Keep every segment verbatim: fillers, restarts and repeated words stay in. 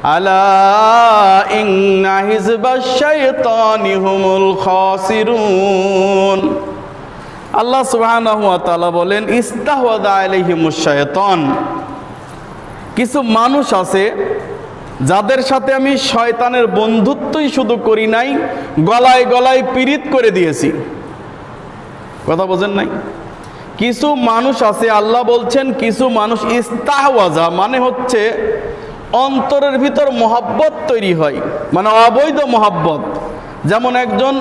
আলা ইন্না হিজবাশ শাইতানি হুমুল খাসিরুন। আল্লাহ সুবহানাহু ওয়া তাআলা বলেন ইস্তাহওয়াযা আলাইহিমুশ শাইতান, কিছু মানুষ আছে যাদের সাথে আমি শয়তানের বন্ধুত্বই শুধু করি নাই, গলায় গলায় পীড়িত করে দিয়েছি। কথা বোঝেন নাই? কিছু মানুষ আছে, আল্লাহ বলছেন কিছু মানুষ ইস্তাহওয়াজা মানে হচ্ছে অন্তরের ভিতর মহব্বত তৈরি হয়, মানে অবৈধ মহব্বত। যেমন একজন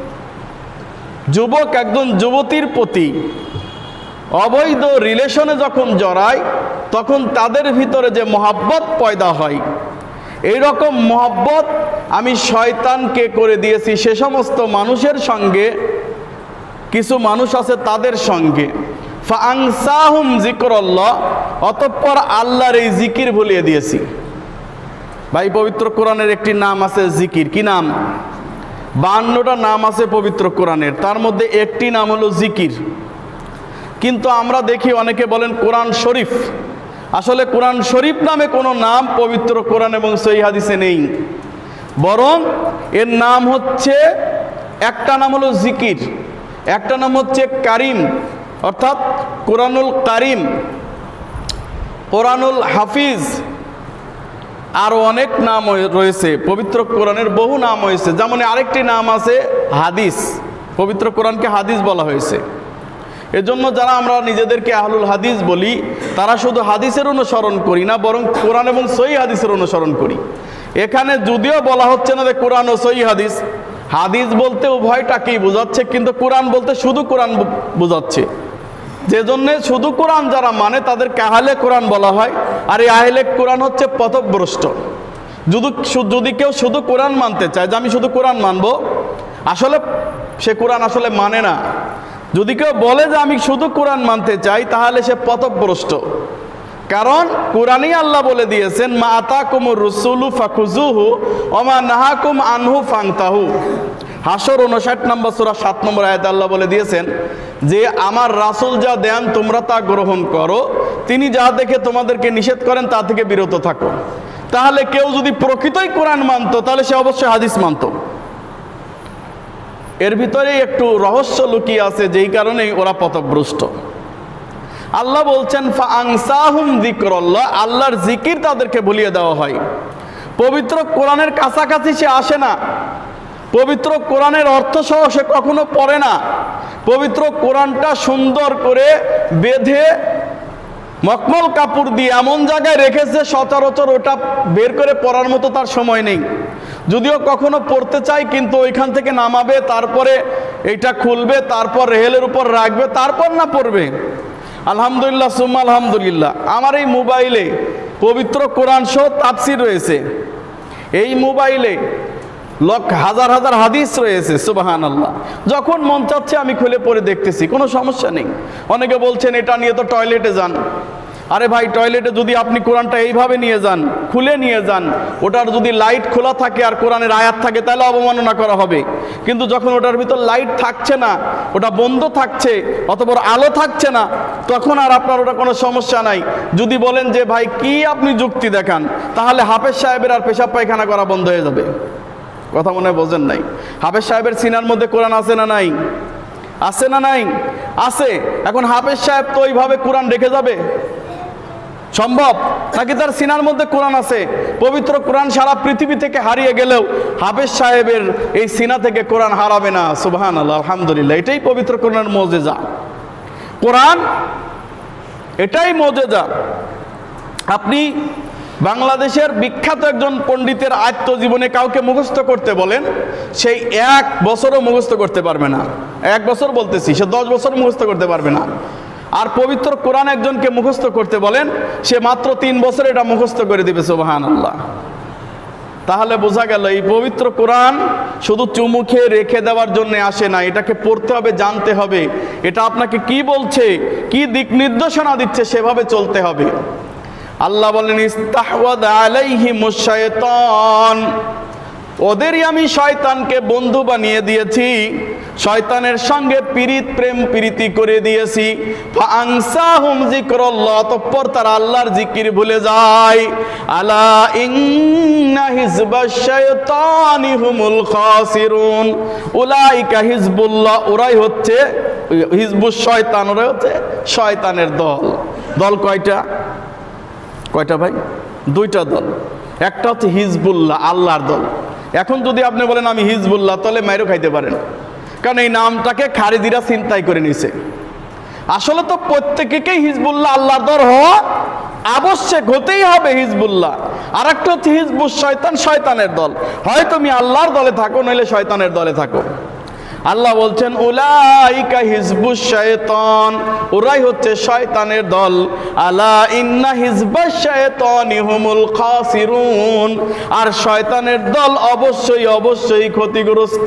যুবক একজন যুবতীর প্রতি অবৈধ রিলেশনে যখন জড়ায়, তখন তাদের ভিতরে যে মহব্বত পয়দা হয়, এই রকম মহব্বত আমি শয়তানকে করে দিয়েছি সে সমস্ত মানুষের সঙ্গে। কিছু মানুষ আছে তাদের সঙ্গে, ফাআনসাহুম যিকরাল্লাহ, অতঃপর আল্লাহর এই জিকির ভুলিয়ে দিয়েছি। ভাই, পবিত্র কোরআনের একটি নাম আছে জিকির। কি নাম? বাহান্নটা নাম আছে পবিত্র কোরআনের, তার মধ্যে একটি নাম হলো জিকির। কিন্তু আমরা দেখি অনেকে বলেন কোরআন শরীফ। আসলে কোরআন শরীফ নামে কোনো নাম পবিত্র কোরআন এবং সহিহ হাদিসে নেই, বরং এর নাম হচ্ছে, একটা নাম হলো জিকির, একটা নাম হচ্ছে কারিম, অর্থাৎ কোরআনুল কারিম, কোরআনুল হাফিজ, আরও অনেক নাম রয়েছে। পবিত্র কোরআনের বহু নাম হয়েছে। যেমন আরেকটি নাম আছে হাদিস, পবিত্র কোরআনকে হাদিস বলা হয়েছে। এজন্য যারা আমরা নিজেদেরকে আহলুল হাদিস বলি, তারা শুধু হাদিসের অনুসরণ করি না, বরং কোরআন এবং সহিহ হাদিসের অনুসরণ করি। এখানে যদিও বলা হচ্ছে না যে কোরআন ও সহিহ হাদিস, হাদিস বলতে উভয়টাকেই বোঝাচ্ছে, কিন্তু কোরআন বলতে শুধু কোরআন বোঝাচ্ছে। যে জন্যে শুধু কোরআন যারা মানে তাদেরকে আহলে কোরআন বলা হয়। আর এই আহলে কোরআন হচ্ছে পথভ্রষ্ট। যদি যদি কেউ শুধু কোরআন মানতে চায় যে আমি শুধু কোরআন মানব, আসলে সে কোরআন আসলে মানে না। যদি কেউ বলে যে আমি শুধু কোরআন মানতে চাই, তাহলে সে পথভ্রষ্ট। কারণ কোরআনই আল্লাহ বলে দিয়েছেন, মা আতাকুমুর রাসূলু ফাখুযুহু ওয়া মা নাহাকুম আনহু ফান্তাহু। হাশর উনষাট নম্বর সূরা সাত নম্বর আয়াতে আল্লাহ বলে দিয়েছেন যে আমার রাসূল যা দেন তোমরা তা গ্রহণ করো, তিনি যা দেখে তোমাদেরকে নিষেধ করেন তা থেকে বিরত থাকো। তাহলে কেউ যদি প্রকৃতই কোরআন মানতো, তাহলে সে অবশ্যই হাদিস মানতো। এর ভিতরে একটু রহস্য লুকিয়ে আছে, যেই কারণেই ওরা পথভ্রষ্ট। আল্লাহ বলছেন ফাআনসাহুম যিকরাল্লাহ, আল্লাহর জিকির তাদেরকে ভুলিয়ে দেওয়া হয়। পবিত্র কোরআনের কাছাকাছি সে আসে না, পবিত্র কোরআনের অর্থ সহ সে কখনো পড়ে না। পবিত্র কোরআনটা সুন্দর করে বেঁধে মখমল কাপড় দিয়ে এমন জায়গায় রেখেছে, সচরাচর ওটা বের করে পড়ার মতো তার সময় নেই। যদিও কখনো পড়তে চাই, কিন্তু ওইখান থেকে নামাবে, তারপরে এইটা খুলবে, তারপর রেহেলের উপর রাখবে, তারপর না পড়বে। আলহামদুলিল্লাহ সুম্মা আলহামদুলিল্লাহ, আমার এই মোবাইলে পবিত্র কোরআন সহ তাফসীর রয়েছে। এই মোবাইলে লক্ষ হাজার হাজার হাদিস রয়েছে। সুবহানাল্লাহ, যখন মন চাচ্ছে আমি খুলে পড়ে দেখতেছি, কোনো সমস্যা নেই। অনেকে বলছেন এটা নিয়ে তো টয়লেটে যান। আরে ভাই, টয়লেটে যদি আপনি কোরআনটা এইভাবে নিয়ে যান, খুলে নিয়ে যান, ওটার যদি লাইট খোলা থাকে আর কোরআনের আয়াত থাকে, তাহলে অবমাননা করা হবে। কিন্তু যখন ওটার ভিতর লাইট থাকছে না, ওটা বন্ধ থাকছে, অথবা আলো থাকছে না, তখন আর আপনার ওটা কোনো সমস্যা নাই। যদি বলেন যে ভাই কি আপনি যুক্তি দেখান, তাহলে হাফেজ সাহেবের আর পেশাব পায়খানা করা বন্ধ হয়ে যাবে। কথা মনে হয় বোঝেন নাই? হাফেজ সাহেবের সিনার মধ্যে কোরআন আছে না নাই? আছে না নাই? আছে। এখন হাফেজ সাহেব তো ওইভাবে কোরআন রেখে যাবে সম্ভব নাকি? তার সিনার মধ্যে কোরআন আছে। পবিত্র কোরআন সারা পৃথিবী থেকে হারিয়ে গেলেও হাফেজ সাহেবের এই সিনা থেকে কোরআন হারাবে না। সুবহানাল্লাহ, আলহামদুলিল্লাহ, এটাই পবিত্র কোরআনের মুজিজা। কোরআন এটাই মুজিজা। আপনি বাংলাদেশের বিখ্যাত একজন পণ্ডিতের আত্মজীবনে কাউকে মুখস্থ করতে বলেন, সেই এক বছরও মুখস্থ করতে পারবে না। এক বছর বলতেছি, সে দশ বছর মুখস্থ করতে পারবে না। আর পবিত্র কোরআন একজনকে মুখস্থ করতে বলেন, সে মাত্র তিন বছর এটা মুখস্থ করে দিবে। সুবহানাল্লাহ। তাহলে বোঝা গেল এই পবিত্র কোরআন শুধু চুমু খেয়ে রেখে দেওয়ার জন্য আসে না, এটাকে পড়তে হবে, জানতে হবে, এটা আপনাকে কি বলছে, কি দিক নির্দেশনা দিচ্ছে, সেভাবে চলতে হবে। আল্লাহ বলেন ইস্তাহওয়াযা আলাইহিমুশ শাইতান, ওদেরই আমি শয়তানকে বন্ধু বানিয়ে দিয়েছি। শয়তানের সঙ্গে পিরিত প্রেম প্রীতি করে দিয়েছি। ফাআনসাহুম যিকরাল্লাহ, অতঃপর তারা আল্লাহর জিকির ভুলে যায়। আলা ইন্না হিজবাশ শায়তানি হুমুল খাসিরুন, উলাইকা হিজবুল্লাহ, ওরাই হচ্ছে হিজবুশ শয়তান, ওরাই হচ্ছে শয়তানের দল। দল কয়টা? কয়টা ভাই? দুইটা দল। একটা হচ্ছে হিজবুল্লাহ, আল্লাহর দল। এখন যদি আপনি বলেন আমি হিজবুল্লাহ, তাহলে মাইরও খাইতে পারেন, কারণ এই নামটাকে খারিজিরা চিন্তাই করে নিছে। আসলে তো প্রত্যেকেই হিজবুল্লাহ আল্লাহর দল হওয়া আবশ্যক, হতেই হবে হিজবুল্লাহ। আর একটা হচ্ছে হিজবুশ শয়তান, শয়তানের দল। হয় তুমি আল্লাহর দলে থাকো, নইলে শয়তানের দলে থাকো। আল্লাহ বলছেন উলাইকা হিজবুশ শায়তান, ওরাই হচ্ছে শয়তানের দল। আলা ইন্না হিজবাশ শায়তানি হুমুল খাসিরুন, আর শয়তানের দল অবশ্যই অবশ্যই ক্ষতিগ্রস্ত।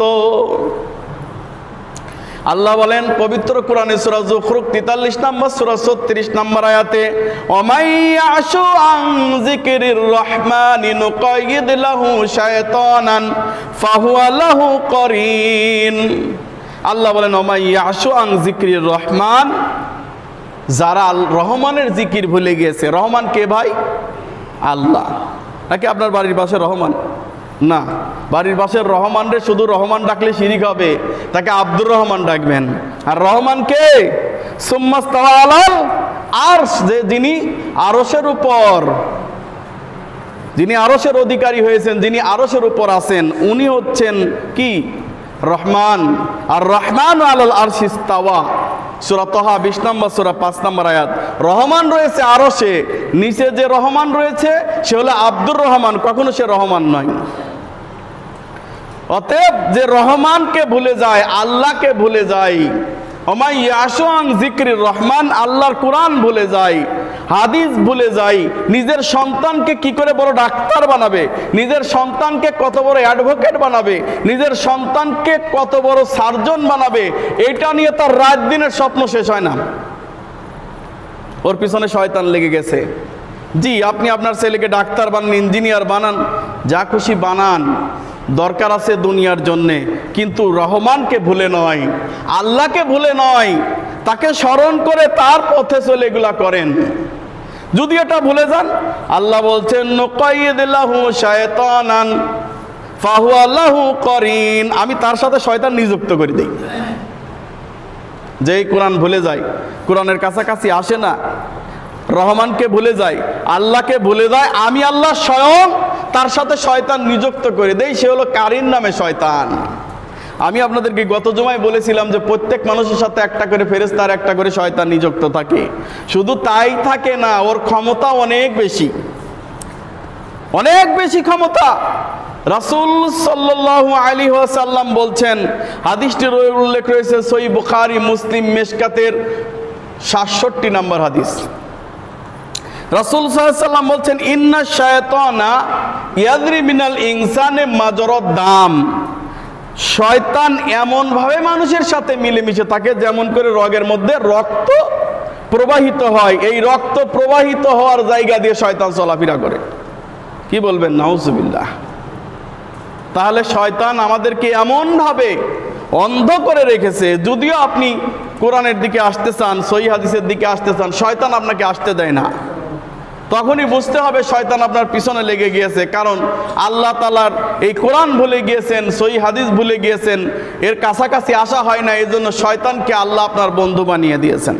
আল্লাহ বলেন পবিত্র কোরআনে সূরা যুখরুফ তেতাল্লিশ নম্বর সূরা ছত্রিশ নম্বর আয়াতে, ওমাইয়াশু আন যিকরির রহমানি নুকাইয়িদ লাহু শায়তানান ফাহুয়া লাহু করিন। আল্লাহ বলেন ওমাইয়াশু আন যিকরির রহমান, যারা রহমানের জিকির ভুলে গিয়েছে। রহমান কে ভাই? আল্লাহ। নাকি আপনার বাড়ির পাশে রহমান? না, বাড়ির পাশের রহমান রে শুধু রহমান ডাকলে শিরিক হবে, তাকে আব্দুর রহমান ডাকবেন। আর রহমান কে? সুম্মাস্তাওয়া আলাল আরশ, যে যিনি আরশের উপর, যিনি আরশের অধিকারী হয়েছেন, যিনি আরশের উপর আছেন, উনি হচ্ছেন কি? রহমান। আর রহমান আলাল আরশ ইস্তাওয়া, সূরা তাহা বিশ নম্বর সূরা পাঁচ নম্বর আয়াত। রহমান রয়েছে আরশে, নিচে যে রহমান রয়েছে সে হলো আব্দুর রহমান, কখনো সে রহমান নয়। অতএব যে রহমানকে ভুলে যায়, আল্লাহকে ভুলে যায়, ওমাইয়াশু আন যিকরির রহমান, আল্লাহর কোরআন ভুলে যায়, হাদিস ভুলে যায়, নিজের সন্তানকে কি করে বড় ডাক্তার বানাবে, নিজের সন্তানকে কত বড় অ্যাডভোকেট বানাবে, নিজের সন্তানকে কত বড় সার্জন বানাবে, এটা নিয়ে তার রাত দিনের স্বপ্ন শেষ হয় না। ওর পিছনে শয়তান লেগে গেছে। জি, আপনি আপনার ছেলেকে ডাক্তার বানান, ইঞ্জিনিয়ার বানান, যা খুশি বানান, দরকার আছে দুনিয়ার জন্যে, কিন্তু রহমানকে ভুলে নয়, আল্লাহকে ভুলে নয়, তাকে স্মরণ করে তার পথে চলে এগুলা করেন। যদি এটা ভুলে যান, আল্লাহ বলছেন নুকাইয়িদ লাহু শায়তানান ফাহুয়া লাহু করিন, আমি তার সাথে শয়তান নিযুক্ত করে দিই। যেই কোরআন ভুলে যায়, কোরআনের কাছাকাছি আসে না, রহমানকে ভুলে যায়, আল্লাহকে ভুলে যায়, আমি আল্লাহ স্বয়ং তার সাথে শয়তান নিযুক্ত করে দেই, সে হলো কারিন নামে শয়তান। আমি আপনাদেরকে গত জুমায় বলেছিলাম যে প্রত্যেক মানুষের সাথে একটা করে ফেরেশতার একটা করে শয়তান নিযুক্ত থাকে। শুধু তাই থাকে না, ওর ক্ষমতা অনেক বেশি, অনেক বেশি ক্ষমতা। রাসূল সাল্লাল্লাহু আলাইহি ওয়াসাল্লাম বলছেন, হাদিসটির উল্লেখ রয়েছে সহিহ বুখারী, মুসলিম, মিশকাতের সাতষট্টি নম্বর হাদিস। রাসূল সাল্লাল্লাহু আলাইহি ওয়াসাল্লাম বলছেন, ইন্না শায়তানা ইয়াদরি মিনাল ইনসানে মাজরাদ দাম, শয়তান এমন ভাবে মানুষের সাথে মিলেমিশে থাকে যেমন করে রগের মধ্যে রক্ত প্রবাহিত হয়, এই রক্ত প্রবাহিত হওয়ার জায়গা দিয়ে শয়তান চলাফেরা করে। কি বলবেন? নাউজুবিল্লাহ। তাহলে শয়তান আমাদেরকে এমন ভাবে অন্ধ করে রেখেছে, যদিও আপনি কোরআনের দিকে আসতে চান, সহিহ হাদিসের দিকে আসতে চান, শয়তান আপনাকে আসতে দেয় না। তখনই বুঝতে হবে শয়তান আপনার পিছনে লেগে গিয়েছে, কারণ আল্লাহ তাআলার এই কোরআন ভুলে গিয়েছেন, সহিহ হাদিস ভুলে গিয়েছেন, এর কাছাকাছি আসা হয় না, এই জন্য শয়তানকে আল্লাহ আপনার বন্ধু বানিয়ে দিয়েছেন।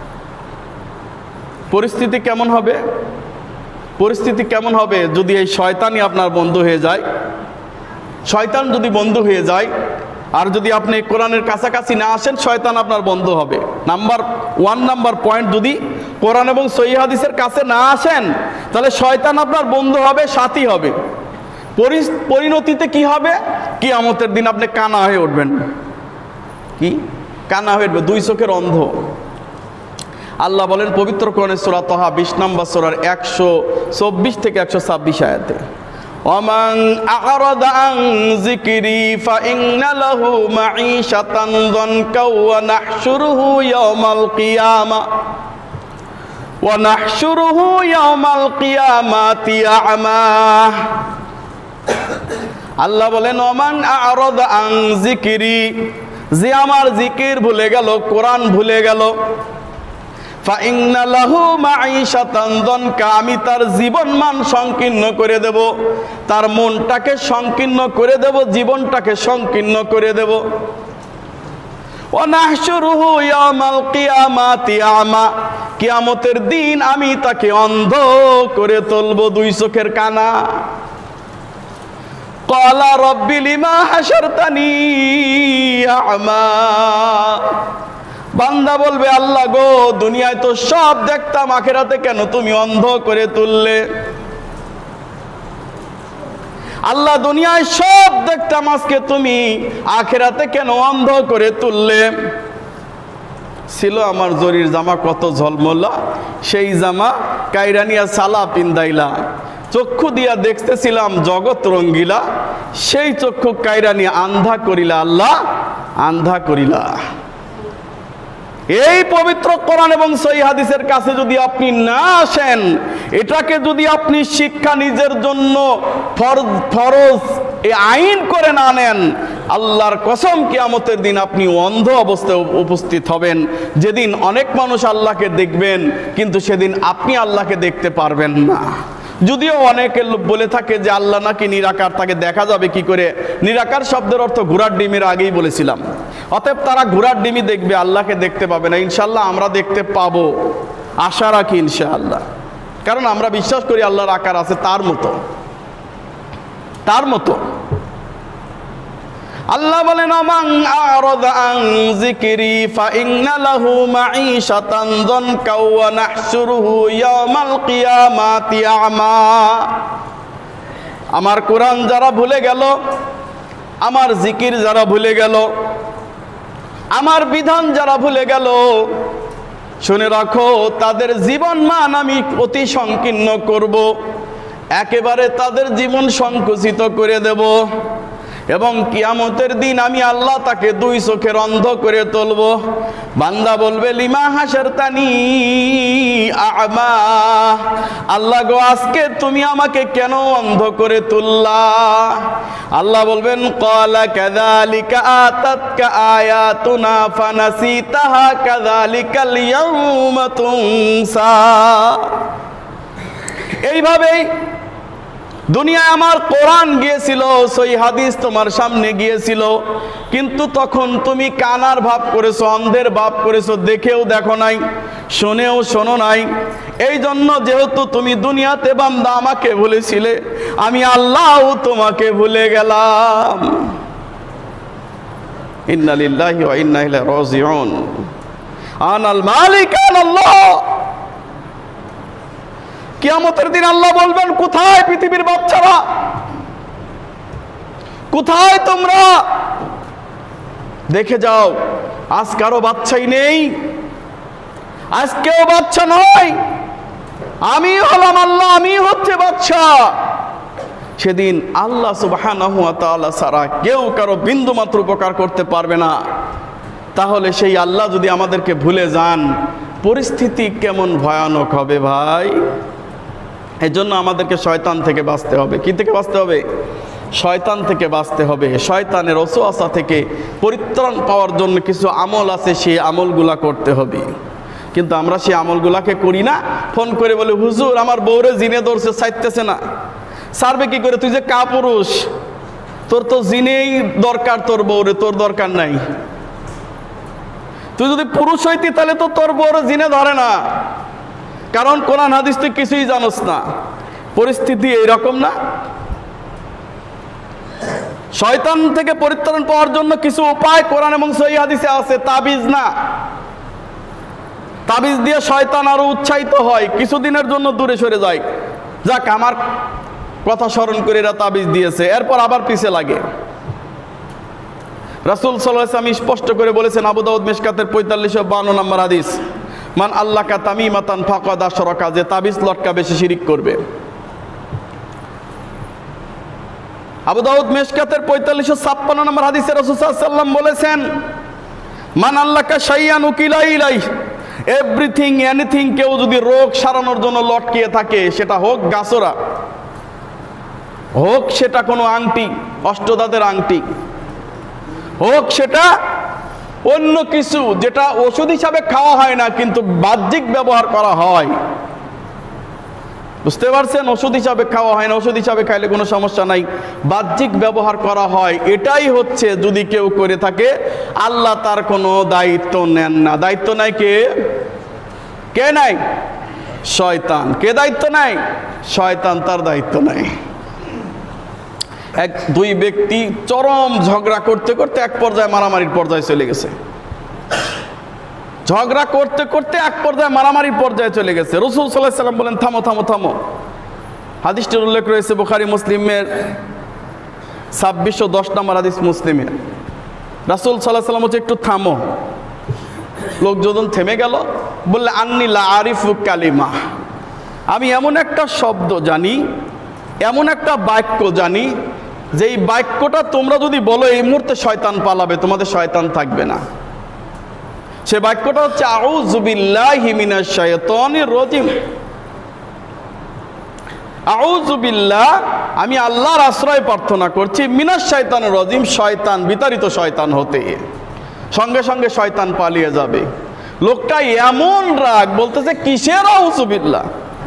পরিস্থিতি কেমন হবে? পরিস্থিতি কেমন হবে যদি এই শয়তানই আপনার বন্ধু হয়ে যায়? শয়তান যদি বন্ধু হয়ে যায়, আর যদি আপনি কোরআনের কাছাকাছি না আসেন, শয়তান আপনার বন্ধু হবে। নাম্বার ওয়ান নাম্বার পয়েন্ট, যদি কোরআন এবং সহিহ হাদিসের কাছে না আসেন, তাহলে শয়তান আপনার বন্ধু হবে, সাথী হবে। পরিণতিতে কি হবে? কিয়ামতের দিন আপনি কানা হয়ে উঠবেন। কি কানা হয়ে উঠবে? দুই চোখের অন্ধ। আল্লাহ বলেন পবিত্র কোরআনে সূরা তাহা বিশ নম্বর সূরার একশো চব্বিশ থেকে একশো ছাব্বিশ আয়াতে, ওমান আ'রাদা আন যিকরি ফাইন্না লাহু মাঈশাতান যানকা ওয়া নাহশুরুহু ইয়াওমাল কিয়ামা ওয়া নাহশুরুহু ইয়াওমাল কিয়ামাতি আ'মা। আল্লাহ বলেন ওমান আ'রাদা আন যিকরি, যে আমার জিকির ভুলে গেল, কোরআন ভুলে গেল, ফাইন্না লাহু মাঈশাতান দনকা, আমি তার জীবন মান সংকীর্ণ করে দেব, তার মনটাকে সংকীর্ণ করে দেব, জীবনটাকে সংকীর্ণ করে দেব। ওয়া নাহশুরুহু ইয়াওমাল কিয়ামাতি আমা, কিয়ামতের দিন আমি তাকে অন্ধ করে তুলব, দুই চোখের কানা। ক্বালা রাব্বি লিমা হাশারতানি আমা, বান্দা বলবে আল্লাহ গো, দুনিয়ায় তো সব দেখতাম, আখিরাতে কেন তুমি অন্ধ করে তুললে? আল্লাহ দুনিয়ায় সব দেখতাম, আজকে তুমি আখিরাতে কেন অন্ধ করে তুললে? ছিল আমার জরির জামা কত ঝলমলা, সেই জামা কাইরানিয়া সালা পিন্দাইলা, চক্ষু দিয়া দেখতেছিলাম জগৎ রঙ্গিলা, সেই চক্ষু কাইরানিয়া আন্ধা করিলা আল্লাহ, আন্ধা করিলা। এই পবিত্র কোরআন এবং সহিহ হাদিসের কাছে যদি আপনি না আসেন, এটাকে যদি আপনি শিক্ষা নিজের জন্য ফরজ এই আইন করে না নেন, আল্লাহর কসম কিয়ামতের দিন আপনি অন্ধ অবস্থায় উপস্থিত হবেন। যেদিন অনেক মানুষ আল্লাহকে দেখবেন, কিন্তু সেদিন আপনি আল্লাহকে দেখতে পারবেন না। যদিও অনেকে বলে থাকে যে আল্লাহ নাকি নিরাকার, তাকে দেখা যাবে কি করে? নিরাকার শব্দের অর্থ ঘোড়ার ডিমের আগেই বলেছিলাম। অতএব তারা ঘোড়ার ডিমই দেখবে, আল্লাহকে দেখতে পাবে না। ইনশাআল্লাহ আমরা দেখতে পাবো, আশা রাখি ইনশাআল্লাহ, কারণ আমরা বিশ্বাস করি আল্লাহর আকার আছে তার মতো, তার মতো। আল্লাহ বলেন আমান আরাদা আন যিকরি ফাইন্না লাহু মাঈশাতান দনকা ওয়া নাহশুরুহু ইয়াওমাল কিয়ামাতি আমা। আমার কোরআন যারা ভুলে গেল, আমার জিকির যারা ভুলে গেল, আমার বিধান যারা ভুলে গেল, শুনে রাখো তাদের জীবন মান আমি অতি সংকীর্ণ করব, একেবারে তাদের জীবন সংকুচিত করে দেব। এবং কিয়ামতের দিন আমি আল্লাহ তাকে দুই চোখের অন্ধ করে তুলব। বান্দা বলবে লিমা হাশারতানি আ'মা, আল্লাহ গো আজকে তুমি আমাকে কেন অন্ধ করে তুললা? আল্লাহ বলবেন ক্বালা কাযালিকা আতাতকা আয়াতুনা ফানাসিতাহা কাযালিকাল ইয়াউমা তুনসা। এইভাবেই দুনিয়ায় আমার কোরআন গিয়েছিল, সই হাদিস তোমার সামনে গিয়েছিল, কিন্তু তখন তুমি কানার ভাব করেছো, অন্ধের ভাব করেছো, দেখেও দেখো নাই, শুনেও শোনো নাই। এই জন্য যেহেতু তুমি দুনিয়াতে বান্দা আমাকে ভুলেছিলে, আমি আল্লাহও তোমাকে ভুলে গেলাম। ইন্না লিল্লাহি ওয়া ইন্না ইলাইহি রাজিউন। আনাল মালিক আনাল্লাহ। কিয়ামতের দিন আল্লাহ বলবেন কোথায় পৃথিবীর বাচ্চারা, কোথায় তোমরা? দেখে যাও, আজ কারো বাচ্চাই নেই, আজ কেউ বাচ্চা নয়, আমি হলাম আল্লাহ, আমি হচ্ছে বাচ্চা। সেদিন আল্লাহ সুবহানাহু ওয়া তাআলা ছাড়া কেউ কারো বিন্দু মাত্র উপকার করতে পারবে না। তাহলে সেই আল্লাহ যদি আমাদেরকে ভুলে যান, পরিস্থিতি কেমন ভয়ানক হবে ভাই। এই জন্য আমাদেরকে শয়তান থেকে বাঁচতে হবে। কি থেকে বাঁচতে হবে? শয়তান থেকে বাঁচতে হবে। শয়তানের ওসওয়াসা থেকে পরিত্রাণ পাওয়ার জন্য কিছু আমল আছে, সেই আমলগুলা করতে হবে। কিন্তু আমরা সেই আমলগুলাকে করি না। ফোন করে বলে হুজুর আমার বউরে জিনে ধরছে, ছাড়তেছে না। ছাড়বে কি করে? তুই যে কাপুরুষ, তোর তো জিনেই দরকার, তোর বউরে তোর দরকার নাই। তুই যদি পুরুষ হইতি তাহলে তো তোর বউরে জিনে ধরে না, কারণ কোরআন হাদিস তুই কিছুই জানোস না। পরিস্থিতি এইরকম না? শয়তান থেকে পরিত্রাণ পাওয়ার জন্য কিছু উপায় কোরআন এবং সহিহ হাদিসে আছে, তাবিজ না। তাবিজ দিয়ে শয়তান আরো উৎসাহিত হয়, কিছুদিনের জন্য দূরে সরে যায়। যাক, আমার কথা স্মরণ করে এরা তাবিজ দিয়েছে, এরপর আবার পিছে লাগে। রাসূল সাল্লাল্লাহু আলাইহি ওয়াসাল্লাম স্পষ্ট করে বলেছেন, আবু দাউদ মিশকাতের পঁয়তাল্লিশশো বান্ন নম্বর হাদিস, মান আল্লাকা তামিমাতান ফাকাদ আশরাকা, যে তাবিজ লটকাবে সে শিরিক করবে। আবু দাউদ মিশকাতের পঁয়তাল্লিশশো ছাপ্পান্ন নম্বর হাদিসে রাসূল সাল্লাল্লাহু আলাইহি ওয়াসাল্লাম বলেছেন, মান আল্লাকা শাইয়ান উকিলা ইলাইহি, এভরিথিং এনিথিং, কেউ যদি রোগ সারানোর জন্য লটকিয়ে থাকে, সেটা হোক গাছরা, হোক সেটা কোনো আংটি, অষ্টদাঁতের আংটি, হোক সেটা অন্য কিছু যেটা ওষুধ হিসাবে খাওয়া হয় না কিন্তু বাহ্যিক ব্যবহার করা হয়, বুঝতে পারছেন? ওষুধ হিসাবে খাওয়া হয় না, ওষুধ হিসাবে খাইলে কোনো সমস্যা নাই, বাহ্যিক ব্যবহার করা হয়, এটাই হচ্ছে যদি কেউ করে থাকে আল্লাহ তার কোনো দায়িত্ব নেন না। দায়িত্ব নাই কে? কে নাই? শয়তান। কে দায়িত্ব নাই? শয়তান তার দায়িত্ব নাই। এক দুই ব্যক্তি চরম ঝগড়া করতে করতে এক পর্যায়ে মারামারির পর্যায়ে চলে গেছে। ঝগড়া করতে করতে এক পর্যায়ে মারামারির পর্যায়ে চলে গেছে। রাসূল সাল্লাল্লাহু আলাইহি ওয়াসাল্লাম বলেন থামো থামো থামো। হাদিসটির উল্লেখ রয়েছে বুখারী মুসলিমের ছাব্বিশশো দশ নম্বর হাদিস মুসলিমে। রাসূল সাল্লাল্লাহু আলাইহি ওয়াসাল্লাম হচ্ছে একটু থামো। লোকজন থেমে গেল, বললে আন্নী লা আরিফু কালিমা, আমি এমন একটা শব্দ জানি, এমন একটা বাক্য জানি যেই বাক্যটা তোমরা যদি বলো এই মুহূর্তে শয়তান পালাবে, তোমাদের শয়তান থাকবে না। সে বাক্যটা হচ্ছে আউযু বিল্লাহি মিনাশ শাইতানির রাজিম। আউযু বিল্লাহ, আমি আল্লাহর আশ্রয় প্রার্থনা করছি, মিনাশ শাইতানির রাজিম, শয়তান বিতাড়িত শয়তান হতে। সঙ্গে সঙ্গে শয়তান পালিয়ে যাবে। লোকটা এমন রাগ, বলতেছে কিসের আউযু বিল্লাহ,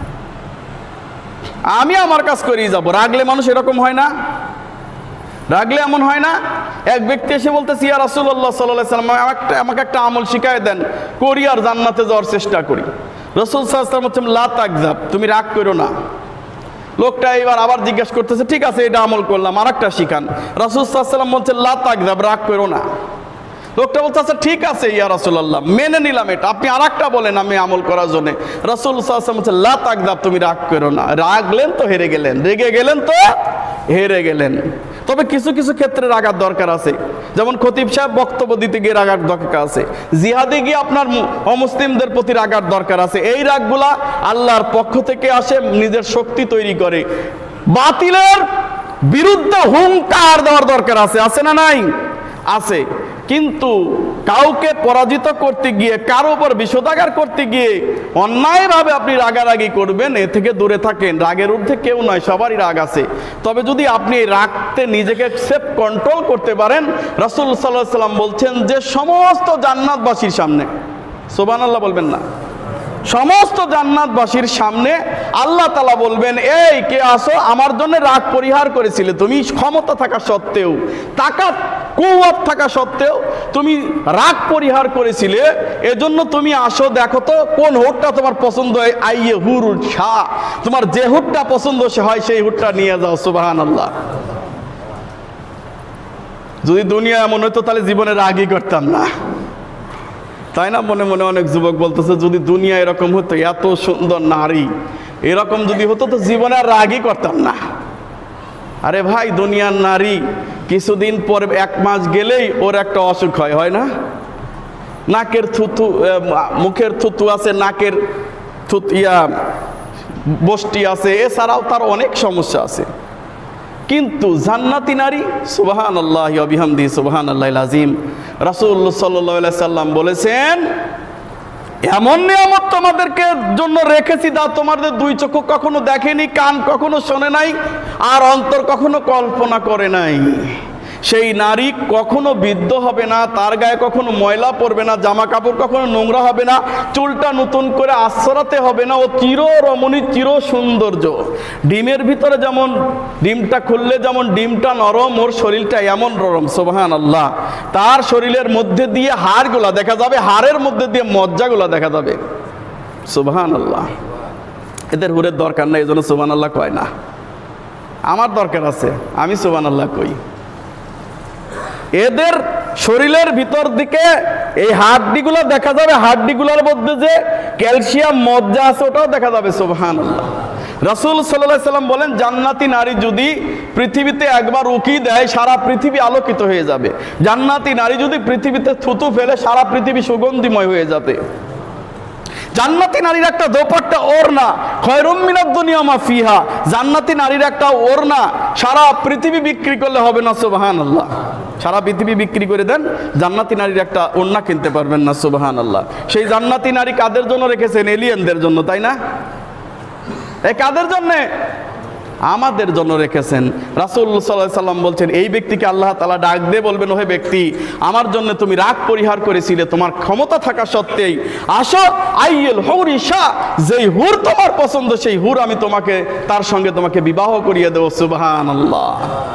আমি আমার কাজ করেই যাব। রাগলে মানুষ এরকম হয় না? রাগলে এমন হয় না? এক ব্যক্তি এসে বলতেছে ইয়া রাসূলুল্লাহ সাল্লাল্লাহু আলাইহি ওয়াসাল্লাম, আমাকে আমাকে একটা আমল শিখায় দেন, করি আর জান্নাতে যাওয়ার চেষ্টা করি। রাসূল সাল্লাল্লাহু আলাইহি ওয়াসাল্লাম বলছেন লা তাকযাব, তুমি রাগ করো না। লোকটা এবার আবার জিজ্ঞেস করতেছে ঠিক আছে এটা আমল করলাম, আর একটা শিখান। রাসূল সাল্লাল্লাহু আলাইহি ওয়াসাল্লাম বলছেন লা তাকযাব, রাগ করো না। লোকটা বলছে আচ্ছা ঠিক আছে ইয়া রাসূলুল্লাহ, মেনে নিলাম এটা, আপনি আর একটা বলেন আমি আমল করার জন্য। রাসূল সাল্লাল্লাহু আলাইহি ওয়াসাল্লাম বলছেন লা তাকযাব, তুমি রাগ করো না। রাগলেন তো হেরে গেলেন, রেগে গেলেন তো হেরে গেলেন। তবে কিছু কিছু ক্ষেত্রে রাগার দরকার আছে, যেমন খতিব সাহেব বক্তব্য দিতে গিয়ে রাগার দরকার আছে, জিহাদে গিয়ে আপনার অমুসলিমদের প্রতি রাগার দরকার আছে। এই রাগগুলা আল্লাহর পক্ষ থেকে আসে, নিজের শক্তি তৈরি করে। বাতিলের বিরুদ্ধে হুঙ্কার দেওয়ার দরকার আছে, আছে না নাই? আছে। কিন্তু কাউকে পরাজিত করতে গিয়ে, কারো উপর বিষোদাগার করতে গিয়ে অন্যায়ভাবে আপনি রাগারাগি করবেন, এ থেকে দূরে থাকেন। রাগের ঊর্ধ্বে কেউ নয়, সবারই রাগ আছে। তবে যদি আপনি রাগতে নিজেকে সেফ কন্ট্রোল করতে পারেন, রাসূল সাল্লাল্লাহু আলাইহি ওয়াসাল্লাম বলছেন যে সমস্ত জান্নাতবাসীর সামনে, সুবহানাল্লাহ বলবেন না, সমস্ত জান্নাতবাসীর সামনে আল্লাহ তাআলা বলবেন এই কে আসো, আমার জন্য রাগ পরিহার করেছিলে তুমি, ক্ষমতা থাকা সত্ত্বেও, তাকাত কুওয়াত থাকা সত্ত্বেও তুমি রাগ পরিহার করেছিলে, এজন্য তুমি আসো, দেখো তো কোন হুটটা তোমার পছন্দ হয়, আইয়ে হুর শাহ, তোমার যে হুটটা পছন্দ সে হয় সেই হুটটা নিয়ে যাও। সুবহানাল্লাহ। যদি দুনিয়া এমন হতো তাহলে জীবনে রাগই করতাম না, তাই না? মনে মনে অনেক যুবক বলতেছে যদি দুনিয়া এরকম হতো, এত সুন্দর নারী এরকম যদি হতো তো জীবনে আর রাগই করতাম না। আরে ভাই, দুনিয়ার নারী কিছুদিন পর, এক মাস গেলেই ওর একটা অসুখ হয়, হয় না? নাকের থুতু, মুখের থুতু আছে, নাকের থুত ইয়া বষ্টি আছে, এছাড়াও তার অনেক সমস্যা আছে। কিন্তু জান্নাতি নারী, সুবহানাল্লাহি ওয়া বিহামদিহি সুবহানাল্লাহিল আযীম, রাসূলুল্লাহ সাল্লাল্লাহু আলাইহি সাল্লাম বলেছেন এমন নিয়ামত তোমাদেরকে জন্য রেখেছি যা তোমাদের দুই চক্ষু কখনো দেখেনি, কান কখনো শোনে নাই, আর অন্তর কখনো কল্পনা করে নাই। সেই নারী কখনো বৃদ্ধ হবে না, তার গায়ে কখনো ময়লা পড়বে না, জামা কাপড় কখনো নোংরা হবে না, চুলটা নতুন করে আশ্রাতে হবে না, ও চির রমণী, চির সৌন্দর্য। ডিমের ভিতরে যেমন ডিমটা খুললে যেমন ডিমটা নরম, ওর শরীরটা এমন নরম। সুবহানাল্লাহ। তার শরীরের মধ্যে দিয়ে হাড়গুলা দেখা যাবে, হাড়ের মধ্যে দিয়ে মজ্জাগুলা দেখা যাবে। সুবহানাল্লাহ। এদের হুরের দরকার নাই, এই জন্য সুবহানাল্লাহ কয় না। আমার দরকার আছে, আমি সুবহানাল্লাহ কই। এদের শরীরের ভিতর দিকে এই হাড্ডিগুলো দেখা যাবে, হাড্ডিগুলোর মধ্যে যে ক্যালসিয়াম মজ্জা আছে ওটাও দেখা যাবে। সুবহানাল্লাহ। রাসূল সাল্লাল্লাহু আলাইহি সাল্লাম বলেন জান্নাতি নারী যদি পৃথিবীতে একবার উকি দেয় সারা পৃথিবী আলোকিত হয়ে যাবে। জান্নাতি নারী যদি পৃথিবীতে থুতু ফেলে সারা পৃথিবী সুগন্ধিময় হয়ে যাবে। জান্নাতি নারীর একটা দোপাট্টা ওড়না, খয়রুম মিনাদ দুনিয়া মা ফিহা, জান্নাতি নারীর একটা ওড়না সারা পৃথিবী বিক্রি করলে হবে না। সুবহানাল্লাহ। সারা পৃথিবী বিক্রি করে দেন, জান্নাতি নারীর একটা ওড়না কিনতে পারবেন না। সুবহানাল্লাহ। সেই জান্নাতি নারী কাদের জন্য রেখেছেন? এলিয়েনদের জন্য, তাই না? এই কাদের জন্যে? আমাদের জন্য রেখেছেন। রাসূলুল্লাহ সাল্লাল্লাহু আলাইহি সাল্লাম বলছেন, এই ব্যক্তিকে আল্লাহ তাআলা ডাক দিয়ে বলবেন, ওহে ব্যক্তি, আমার জন্য তুমি রাগ পরিহার করেছিলে, তোমার ক্ষমতা থাকা সত্ত্বেই আসো, আইয়ুল হুরি শাহ, যেই হুর তোমার পছন্দ সেই হুর আমি তোমাকে তার সঙ্গে তোমাকে বিবাহ করিয়ে দেব। সুবহানাল্লাহ।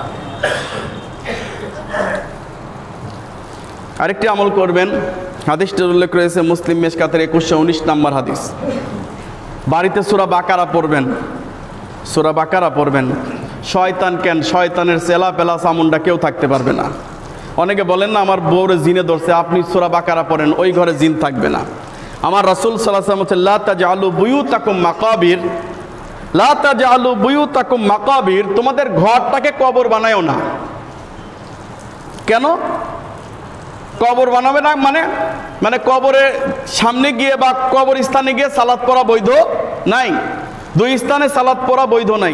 আরেকটি আমল করবেন, হাদিসটির উল্লেখ রয়েছে মুসলিম মিশকাতের একুশশো উনিশ নম্বর হাদিস। বাড়িতে সূরা বাকারা পড়বেন, সূরা বাকারা পড়বেন। শয়তান কেন, শয়তানের চেলা পেলা চামুন্ডা কেউ থাকতে পারবে না। অনেকে বলেন না আমার বউরে জিনে ধরছে, আপনি সূরা বাকারা পড়েন, ওই ঘরে জিন থাকবে না। আমার রাসূল সাল্লাল্লাহু আলাইহি ওয়াসাল্লাম বলেছেন, লা তাজআলু বুয়ুতাকুম মাকাবির, লা তাজআলু বুয়ুতাকুম মাকাবির, তোমাদের ঘরটাকে কবর বানায়ও না। কেন কবর বানাবে না? মানে মানে কবরের সামনে গিয়ে বা কবর স্থানে গিয়ে সালাত পড়া বৈধ নাই, দুই স্থানে সালাত পড়া বৈধ নাই।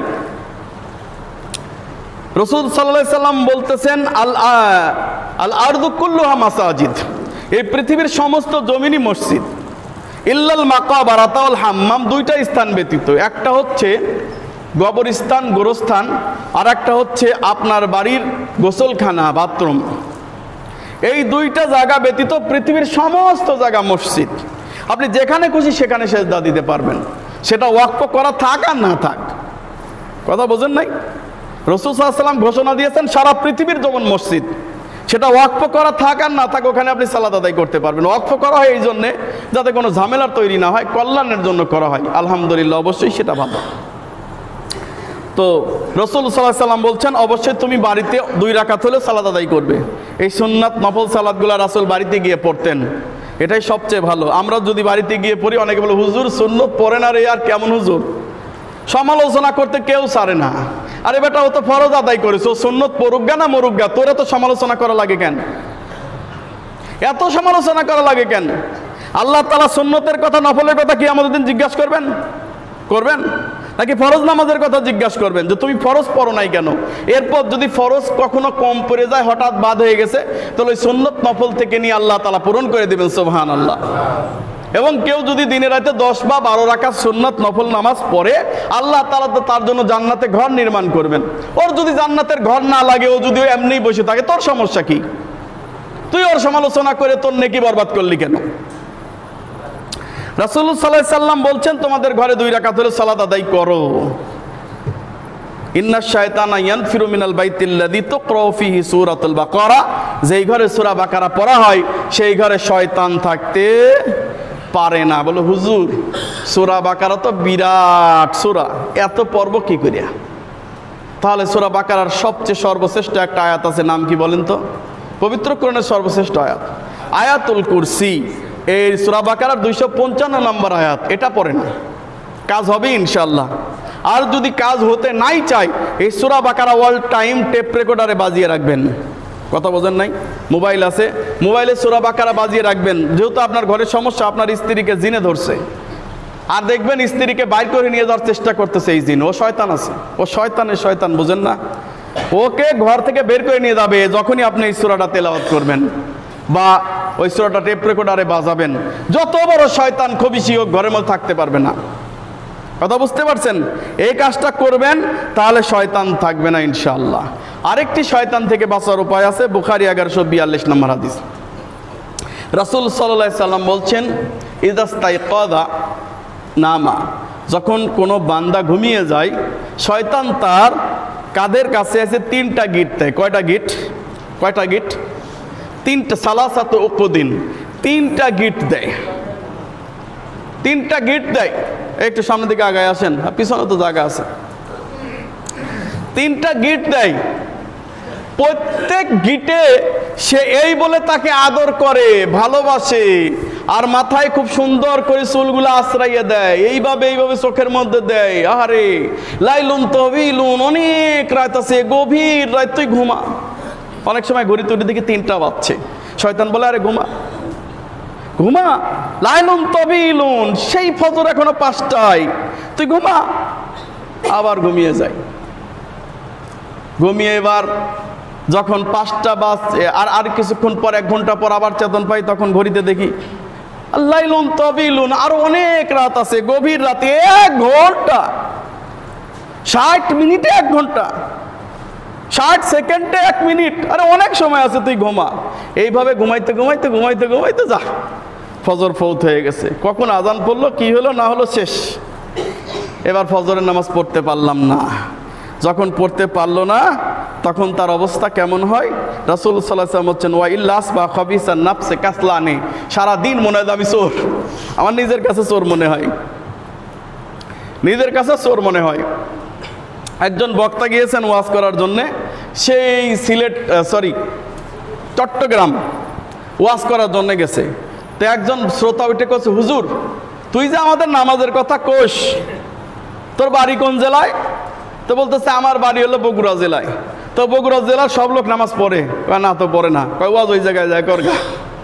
রাসূল সাল্লাল্লাহু আলাইহি সাল্লাম বলতেছেন, আল আল আরদু কুল্লুহা মাসাজিদ, এই পৃথিবীর সমস্ত জমিনই মসজিদ, ইল্লাল মাকাবারাতা ওয়াল হাম্মাম, দুইটা স্থান ব্যতীত। একটা হচ্ছে কবরস্থান, গোরস্থান, আর একটা হচ্ছে আপনার বাড়ির গোসলখানা, বাথরুম। এই দুইটা জায়গা ব্যতীত পৃথিবীর সমস্ত জায়গা মসজিদ। আপনি যেখানে খুশি সেখানে সেজদা দিতে পারবেন, সেটা ওয়াকফ করা থাক আর না থাক। কথা বোঝেন নাই? রাসূল সাল্লাল্লাহু আলাইহি ওয়াসাল্লাম ঘোষণা দিয়েছেন সারা পৃথিবীর যেমন মসজিদ, সেটা ওয়াকফ করা থাক আর না থাক, ওখানে আপনি সালাত আদায় করতে পারবেন। ওয়াকফ করা হয় এই জন্যে যাতে কোনো ঝামেলার তৈরি না হয়, কল্যাণের জন্য করা হয়। আলহামদুলিল্লাহ, অবশ্যই সেটা ভালো। তো রাসূল সাল্লাল্লাহু আলাইহি ওয়াসাল্লাম বলছেন, অবশ্যই তুমি বাড়িতে দুই রাকাত হলে সালাত আদায় করবে। এই সুন্নাত নফল সালাতগুলো রাসূল বাড়িতে গিয়ে পড়তেন, এটাই সবচেয়ে ভালো। আমরা যদি বাড়িতে গিয়ে পড়ি, অনেকে বলে হুজুর সুন্নত পড়ে না রে, আর কেমন হুজুর, সমালোচনা করতে কেউ ছাড়ে না। আরে বেটা, ও তো ফরজ আদায় করেছে, ও সুন্নত পড়ুক না মরুক গা, তোর এত সমালোচনা করা লাগে কেন? এত সমালোচনা করা লাগে কেন? আল্লাহ তাআলা সুন্নতের কথা, নফলের কথা কি আমাদের দিন জিজ্ঞাসা করবেন? করবেন নাকি ফরজ নামাজের কথা জিজ্ঞাসা করবেন যে তুমি ফরজ পড়ো নাই কেন? এরপর যদি ফরজ কখনো কম পড়ে যায়, হঠাৎ বাদ হয়ে গেছে, তাহলে ওই সুন্নত নফল থেকে নিয়ে আল্লাহ তাআলা পূরণ করে দেবেন। সুবহানাল্লাহ। এবং কেউ যদি দিনে রাতে দশ বা বারো রাকাত সুন্নাত নফল নামাজ পড়ে, আল্লাহ তাআলা তার জন্য জান্নাতে ঘর নির্মাণ করবেন। ওর যদি জান্নাতের ঘর না লাগে, ও যদি এমনিই বসে থাকে, তোর সমস্যা কি? তুই ওর সমালোচনা করে তোর নেকি বরবাদ করলি কেন? রাসূলুল্লাহ সাল্লাল্লাহু আলাইহি সাল্লাম বলছেন, তোমাদের ঘরে দুই রাকাত হলে সালাত আদায় করো। ইন্নাশ শায়তানা ইয়ানফিরু মিনাল বাইতিল্লাযী তুকরাউ ফীহি সূরাতুল বাকারা, যেই ঘরে সূরা বাকারা পড়া হয় সেই ঘরে শয়তান থাকতে পারে না। বলে হুজুর, সূরা বাকারা তো বিরাট সূরা, এত পড়ব কি করিয়া? তাহলে সূরা বাকারার সবচেয়ে সর্বশ্রেষ্ঠ একটা আয়াত আছে, নাম কি বলেন তো? পবিত্র কোরআনের সর্বশ্রেষ্ঠ আয়াত আয়াতুল কুরসি। এই সূরা বাকারার দুইশো পঞ্চান্ন নম্বর আয়াত, এটা পড়েন, কাজ হবে ইনশাল্লাহ। আর যদি কাজ হতে নাই চাই, এই সূরা বাকারা অল টাইম টেপ রেকর্ডারে বাজিয়ে রাখবেন। কথা বোঝেন নাই? মোবাইল আছে, মোবাইলে সূরা বাকারা বাজিয়ে রাখবেন। যেহেতু আপনার ঘরের সমস্যা, আপনার স্ত্রীকে জিনে ধরছে, আর দেখবেন স্ত্রীকে বাইর করে নিয়ে যাওয়ার চেষ্টা করতেছে এই জিন, ও শয়তান আছে, ও শয়তানের শয়তান, বুঝেন না? ওকে ঘর থেকে বের করে নিয়ে যাবে যখনই আপনি এই সূরাটা তেলাওয়াত করবেন বা ওই সূরাটা টেপ রেকর্ডারে বাজাবেন। যত বড় শয়তান খবিশি হোক, ঘরের মধ্যে থাকতে পারবে না। কথা বুঝতে পারছেন? এই কাজটা করবেন, তাহলে শয়তান থাকবে না ইনশাআল্লাহ। আরেকটি শয়তান থেকে বাঁচার উপায় আছে, বুখারী এগারোশো বিয়াল্লিশ নম্বর হাদিস। রাসূল সাল্লাল্লাহু আলাইহি সাল্লাম বলছেন, ইদাস্তাইকাযা নামা, যখন কোনো বান্দা ঘুমিয়ে যায়, শয়তান তার কাদের কাছে আছে তিনটা গিট দেয়। কয়টা গিট? কয়টা গিট? তিনটা। সালাসাতু উকুদিন, তিনটা গিট দেয়, তিনটা গিট দেয়। একটু সামনের দিকে আগায় আসেন, পিছনে তো জায়গা আছে। তিনটা গিট দেয়, প্রত্যেক গিটে সে এই বলে তাকে আদর করে, ভালোবাসে, আর মাথায় খুব সুন্দর করে চুলগুলো আশ্রাইয়ে দেয়, এইভাবে এইভাবে চোখের মধ্যে দেয়। আহারে লাইলুন তবিলুন, অনেক রাত আছে, গভীর রাত, তুই ঘুমা। অনেক সময় ঘড়ি তুড়ি দিকে তিনটা বাজছে, শয়তান বলে আরে ঘুমা ঘুমা। লাইলুন তবিলুন, সেই ফজর এখনো পাঁচটায়, তুই ঘুমা। আবার ঘুমিয়ে যায়, ঘুমিয়ে এবার যখন পাঁচটা বাজছে, আর আর কিছুক্ষণ পর, এক ঘন্টা পর আবার চেতন পাই, তখন ঘড়িতে দেখি লাইলুন তবিলুন, আরো অনেক রাত আছে, গভীর রাতে, এক ঘন্টা। ষাট মিনিটে এক ঘন্টা, ষাট সেকেন্ডে এক মিনিট, আরে অনেক সময় আছে, তুই ঘুমা। এইভাবে ঘুমাইতে ঘুমাইতে ঘুমাইতে ঘুমাইতে যা ফজর ফৌত হয়ে গেছে। কখন আজান পড়লো, কি হলো না হলো, শেষ। এবার ফজরের নামাজ পড়তে পারলাম না। যখন পড়তে পারলো না তখন তার অবস্থা কেমন হয়? রাসূল সাল্লাল্লাহু আলাইহি ওয়াসাল্লাম বলছেন, ওয়া ইল্লাস বা খাবিসান নাফসে কাসলানি, সারাদিন মনে হয় আমি চোর, আমার নিজের কাছে চোর মনে হয়, নিজের কাছে চোর মনে হয়। একজন বক্তা গিয়েছেন ওয়াজ করার জন্যে, সেই সিলেট সরি চট্টগ্রাম ওয়াজ করার জন্য গেছে। তো একজন শ্রোতা উঠে কছে, হুজুর তুই যে আমাদের নামাজের কথা কোস, তোর বাড়ি কোন জেলায়? তো বলতেছে আমার বাড়ি হলো বগুড়া জেলায়। তো বগুড়া জেলার সব লোক নামাজ পড়ে? কয় না তো পড়ে না। কয় ওয়াজ ওই জায়গায় যায় করগা।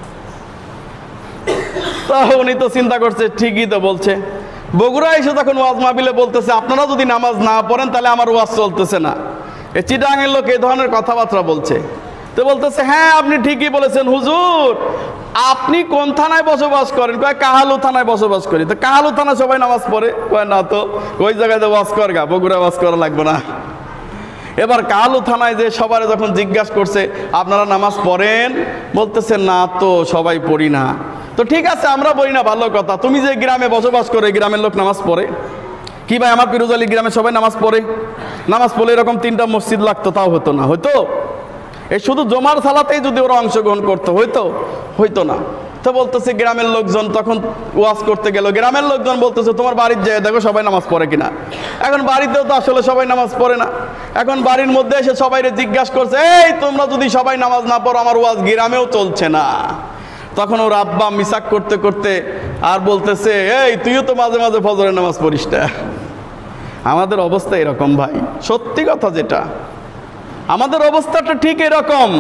তো উনি তো চিন্তা করছে, ঠিকই তো বলছে। বগুড়া এসে তখন ওয়াজ মাহফিলে বলতেছে, আপনারা যদি নামাজ না পড়েন তাহলে আমার ওয়াজ চলতেছে না। এই চিটাঙের লোক এই ধরনের কথাবার্তা বলছে। তো বলতেছে, হ্যাঁ আপনি ঠিকই বলেছেন হুজুর, আপনি কোন থানায় বসবাস করেন? কয় কাহালু থানায় বসবাস করি। তো কাহালু থানায় সবাই নামাজ পড়ে? কয় না তো, ওই জায়গায় তো ওয়াজ করগা, বগুড়া ওয়াজ করা লাগবে না। এবার কাহালু থানায় যে সবাই যখন জিজ্ঞাসা করছে, আপনারা নামাজ পড়েন? বলতেছে না তো, সবাই পড়ি না। তো ঠিক আছে, আমরা পড়ি না, ভালো কথা। তুমি যে গ্রামে বসবাস করো, এই গ্রামের লোক নামাজ পড়ে কি? ভাই আমার পিরোজআলী গ্রামে সবাই নামাজ পড়ে? নামাজ পড়লে এরকম তিনটা মসজিদ লাগতো, তাও হতো না। হয়তো এই শুধু জমার সালাতেই যদি ওরা অংশগ্রহণ করতো, হয়তো হইতো না। তো বলতেছে গ্রামের লোকজন তখন ওয়াজ করতে গেল, গ্রামের লোকজন বলতেছে তোমার বাড়ির যেয়ে দেখো সবাই নামাজ পড়ে কিনা। এখন বাড়িতেও তো আসলে সবাই নামাজ পড়ে না। এখন বাড়ির মধ্যে এসে সবাই জিজ্ঞাসা করছে, এই তোমরা যদি সবাই নামাজ না পড়ো, আমার ওয়াজ গ্রামেও চলছে না। তখন ওর আব্বা মিসাক করতে করতে আর বলতেছে, এই তুইও তো মাঝে মাঝে ফজরের নামাজ পড়িস না। আমাদের অবস্থা এরকম ভাই, সত্যি কথা যেটা, আমাদের অবস্থাটা ঠিক এরকম।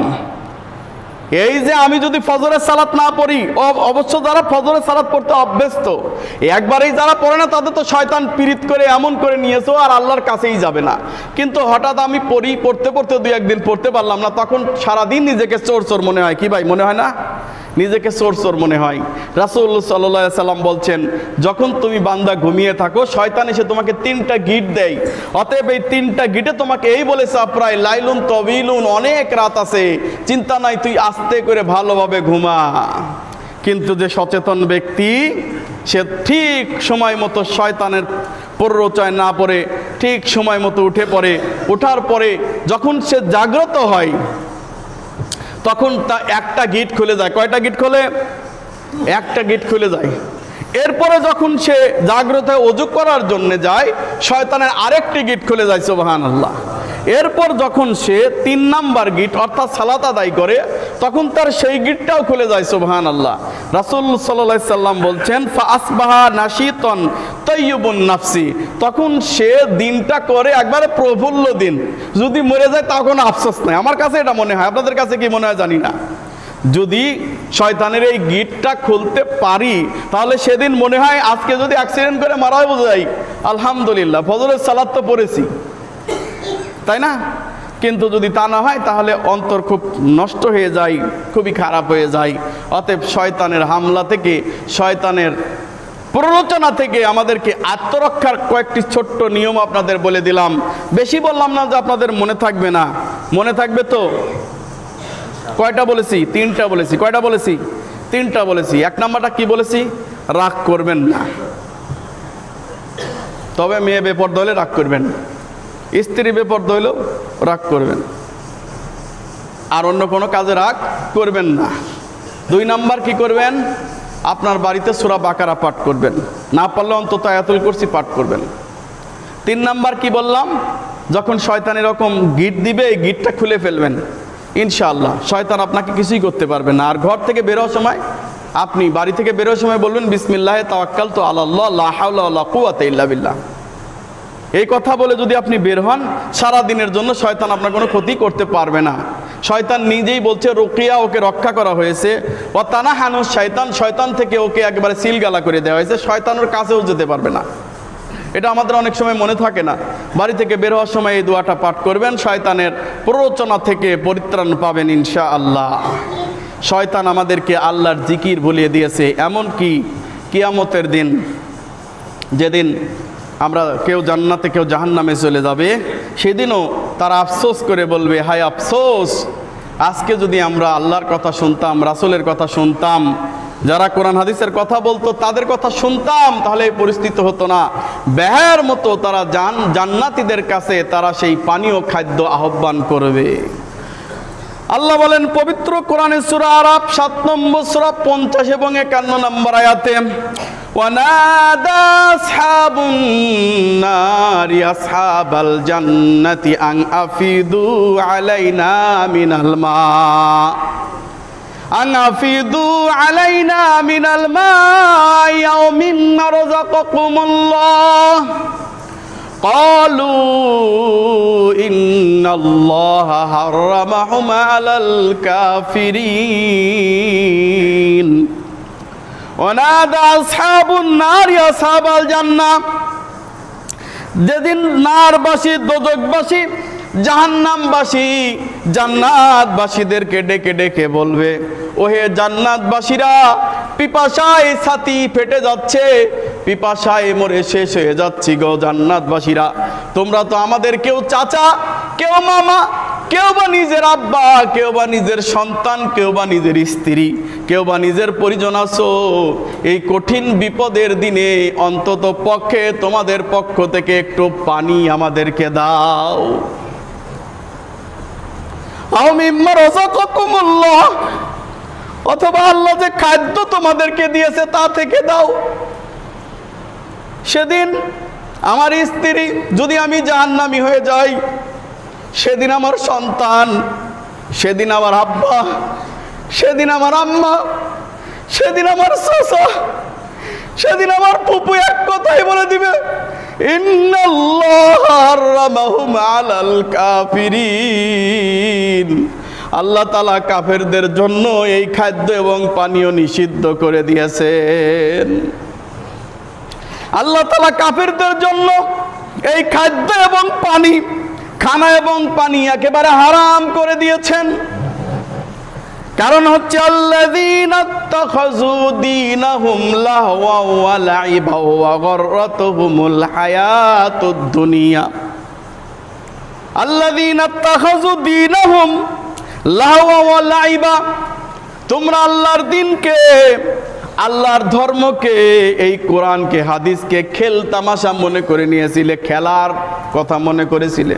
এই যে আমি যদি ফজরের সালাত না পড়ি, অবশ্য যারা ফজরের সালাত পড়তে অভ্যস্ত, একবারেই যারা পড়ে না তাদের তো শয়তান পীড়িত করে এমন করে নিয়েছো আর আল্লাহর কাছেই যাবে না। কিন্তু হঠাৎ আমি পড়ি, পড়তে পড়তে দুই একদিন পড়তে পারলাম না, তখন সারাদিন নিজেকে চোর চোর মনে হয়। কি ভাই মনে হয় না? নিজেকে চোর চোর মনে হয়। রাসূল সাল্লাল্লাহু আলাইহি সাল্লাম বলছেন, যখন তুমি বান্দা ঘুমিয়ে থাকো, শয়তান এসে তোমাকে তিনটা গিট দেয়। অতএব এই তিনটা গিটে তোমাকে এই বলে চাপড়ায়, লাইলুন তবিলুন, অনেক রাত আছে, চিন্তা নাই, তুই আস্তে করে ভালোভাবে ঘুমা। কিন্তু যে সচেতন ব্যক্তি, সে ঠিক সময় মতো শয়তানের প্ররোচনায় না পড়ে ঠিক সময় মতো উঠে পড়ে। ওঠার পরে যখন সে জাগ্রত হয়, তখন তা একটা গিট খুলে যায়। কয়টা গিট খোলে? একটা গিট খুলে যায়। এরপরে যখন সে জাগ্রত হয়ে ওযু করার জন্য যায়, শয়তানের আরেকটি গিট খুলে যায়। সুবহানাল্লাহ। এরপর যখন সে তিন নাম্বার গিট অর্থাৎ সালাত আদায় করে, তখন তার সেই গিটটাও খুলে যায়। সুবহানাল্লাহ। রাসূল সাল্লাল্লাহু আলাইহি সাল্লাম বলছেন, ফা আসবাহা নাশিতান তাইয়্যিবুন নাফসি, তখন সে দিনটা করে একবারে প্রফুল্ল দিন। যদি মরে যায় তাও কোনো আফসোস নাই। আমার কাছে এটা মনে হয়, আপনাদের কাছে কি মনে হয় জানি না। যদি শয়তানের এই গিটটা খুলতে পারি, তাহলে সেদিন মনে হয় আজকে যদি অ্যাক্সিডেন্ট করে মারাও যায়, আলহামদুলিল্লাহ ফজরের সালাত তো পড়েছি, তাই না? কিন্তু যদি তা না হয় তাহলে অন্তর খুব নষ্ট হয়ে যায়, খুবই খারাপ হয়ে যায়। অতএব শয়তানের হামলা থেকে, শয়তানের প্ররোচনা থেকে আমাদেরকে আত্মরক্ষার কয়েকটি ছোট্ট নিয়ম আপনাদের বলে দিলাম। বেশি বললাম না যে আপনাদের মনে থাকবে না, মনে থাকবে তো। কয়টা বলেছি? তিনটা বলেছি। কয়টা বলেছি? তিনটা বলেছি। এক নাম্বারটা কি বলেছি? রাগ করবেন না। তবে মেয়ে বেপরদা হলে রাগ করবেন, স্ত্রী বেপরদা হলেও রাগ করবেন, আর অন্য কোনো কাজে রাগ করবেন না। দুই নাম্বার কি করবেন? আপনার বাড়িতে সূরা বাকারা পাঠ করবেন, না পারলে অন্তত আয়াতুল কুরসি পাঠ করবেন। তিন নাম্বার কি বললাম? যখন শয়তান এরকম গিট দিবে, এই গিটটা খুলে ফেলবেন। ইনশাআল্লাহ শয়তান আপনাকে কিছুই করতে পারবে না। আর ঘর থেকে বেরোর সময়, আপনি বাড়ি থেকে বেরোর সময় বলবেন, বিসমিল্লাহে তাওয়াক্কালতু আলাল্লাহ লা হাওলা ওয়ালা কুওয়াতা ইল্লা বিল্লাহ। এই কথা বলে যদি আপনি বের হন, সারা দিনের জন্য শয়তান আপনার কোনো ক্ষতি করতে পারবে না। শয়তান নিজেই বলছে, রুকিয়া, ওকে রক্ষা করা হয়েছে। ও তানাহানু শয়তান, শয়তান থেকে ওকে একবারে সিলগালা করে দেওয়া হয়েছে, শয়তানের কাছেও যেতে পারবে না। এটা আমাদের অনেক সময় মনে থাকে না। বাড়ি থেকে বের হওয়ার সময় এই দোয়াটা পাঠ করবেন, শয়তানের প্ররোচনা থেকে পরিত্রাণ পাবেন ইনশাআল্লাহ। শয়তান আমাদেরকে আল্লাহর জিকির ভুলিয়ে দিয়েছে, এমন কি কিয়ামতের দিন, যেদিন আমরা কেউ জান্নাতে কেউ জাহান্নামে চলে যাবে, সেদিনও তারা আফসোস করে বলবে, হায় আফসোস, আজকে যদি আমরা আল্লাহর কথা শুনতাম, রাসূলের কথা শুনতাম, যারা কোরআন হাদিসের কথা বলতো তাদের কথা শুনতাম, তাহলে এই পরিস্থিতি হতো না। বেহার মতো তারা জান জান্নাতীদের কাছে তারা সেই পানীয় খাদ্য আহ্বান করবে। আল্লাহ বলেন পবিত্র কোরআনে সূরা আরাফ সাত নম্বর সূরা পঞ্চাশ এবং একান্ন নম্বর আয়াতে, ওয়ানাদা আসহাবুন নারি আসহাবাল জান্নাতি আন আফিদু আলাইনা মিনাল মা আন আফিদু আলাইনা মিনাল মা আও মিম্মা রাযাকাকুমুল্লাহ قالوا إن الله حرمهما على الكافرين ونادى أصحاب النار أصحاب الجنة যেদিন নারবাসী, দোজখবাসী, জাহান্নামবাসী জান্নাতবাসীদেরকে ডেকে ডেকে বলবে, ওহে জান্নাতবাসীরা, পিপাসায় ছাতি ফেটে যাচ্ছে, পিপাসায় মরে শেষ হয়ে যাচ্ছি গো জান্নাতবাসীরা, তোমরা তো আমাদের কেউ চাচা, কেউ মামা, কেউ বা নিজের আব্বা, কেউ বা নিজের সন্তান, কেউ বা নিজের স্ত্রী, কেউ বা নিজের পরিজন আছো। এই কঠিন বিপদের দিনে অন্তত পক্ষে তোমাদের পক্ষ থেকে একটু পানি আমাদেরকে দাও। অথবা আল্লাহ যে খাদ্য তোমাদেরকে দিয়েছে তা থেকে দাও। সেদিন আমার স্ত্রী যদি আমি জাহান্নামী হয়ে যাই, সেদিন আমার সন্তান, সেদিন আমার আব্বা, সেদিন আমার আম্মা, সেদিন আমার চাচা, সেদিন আমার ফুপু এক কথাই বলে দিবে, ইন্নাল্লাহ হারামাহুমা আলাল কাফিরিন, আল্লাহ তাআলা কাফেরদের জন্য এই খাদ্য এবং পানীয় নিষিদ্ধ করে দিয়েছেন। আল্লাহ তাআলা কাফেরদের জন্য এই খাদ্য এবং পানি, খানা এবং পানি একেবারে হারাম করে দিয়েছেন। কারণ হচ্ছে আল্লাযীনা ইত্তাখাযু দীনাহুম লাহওয়া ওয়া লাইবা ওয়া গররাতুহুমুল হায়াতুদ দুনিয়া। আল্লাযীনা ইত্তাখাযু দীনাহুম লাহওয়া ওয়া লাইবা, তোমরা আল্লাহর দ্বীনকে, আল্লাহর ধর্মকে, এই কোরআনকে, হাদিসকে খেল তামাশা মনে করে নিয়েছিলে, খেলার কথা মনে করেছিলে।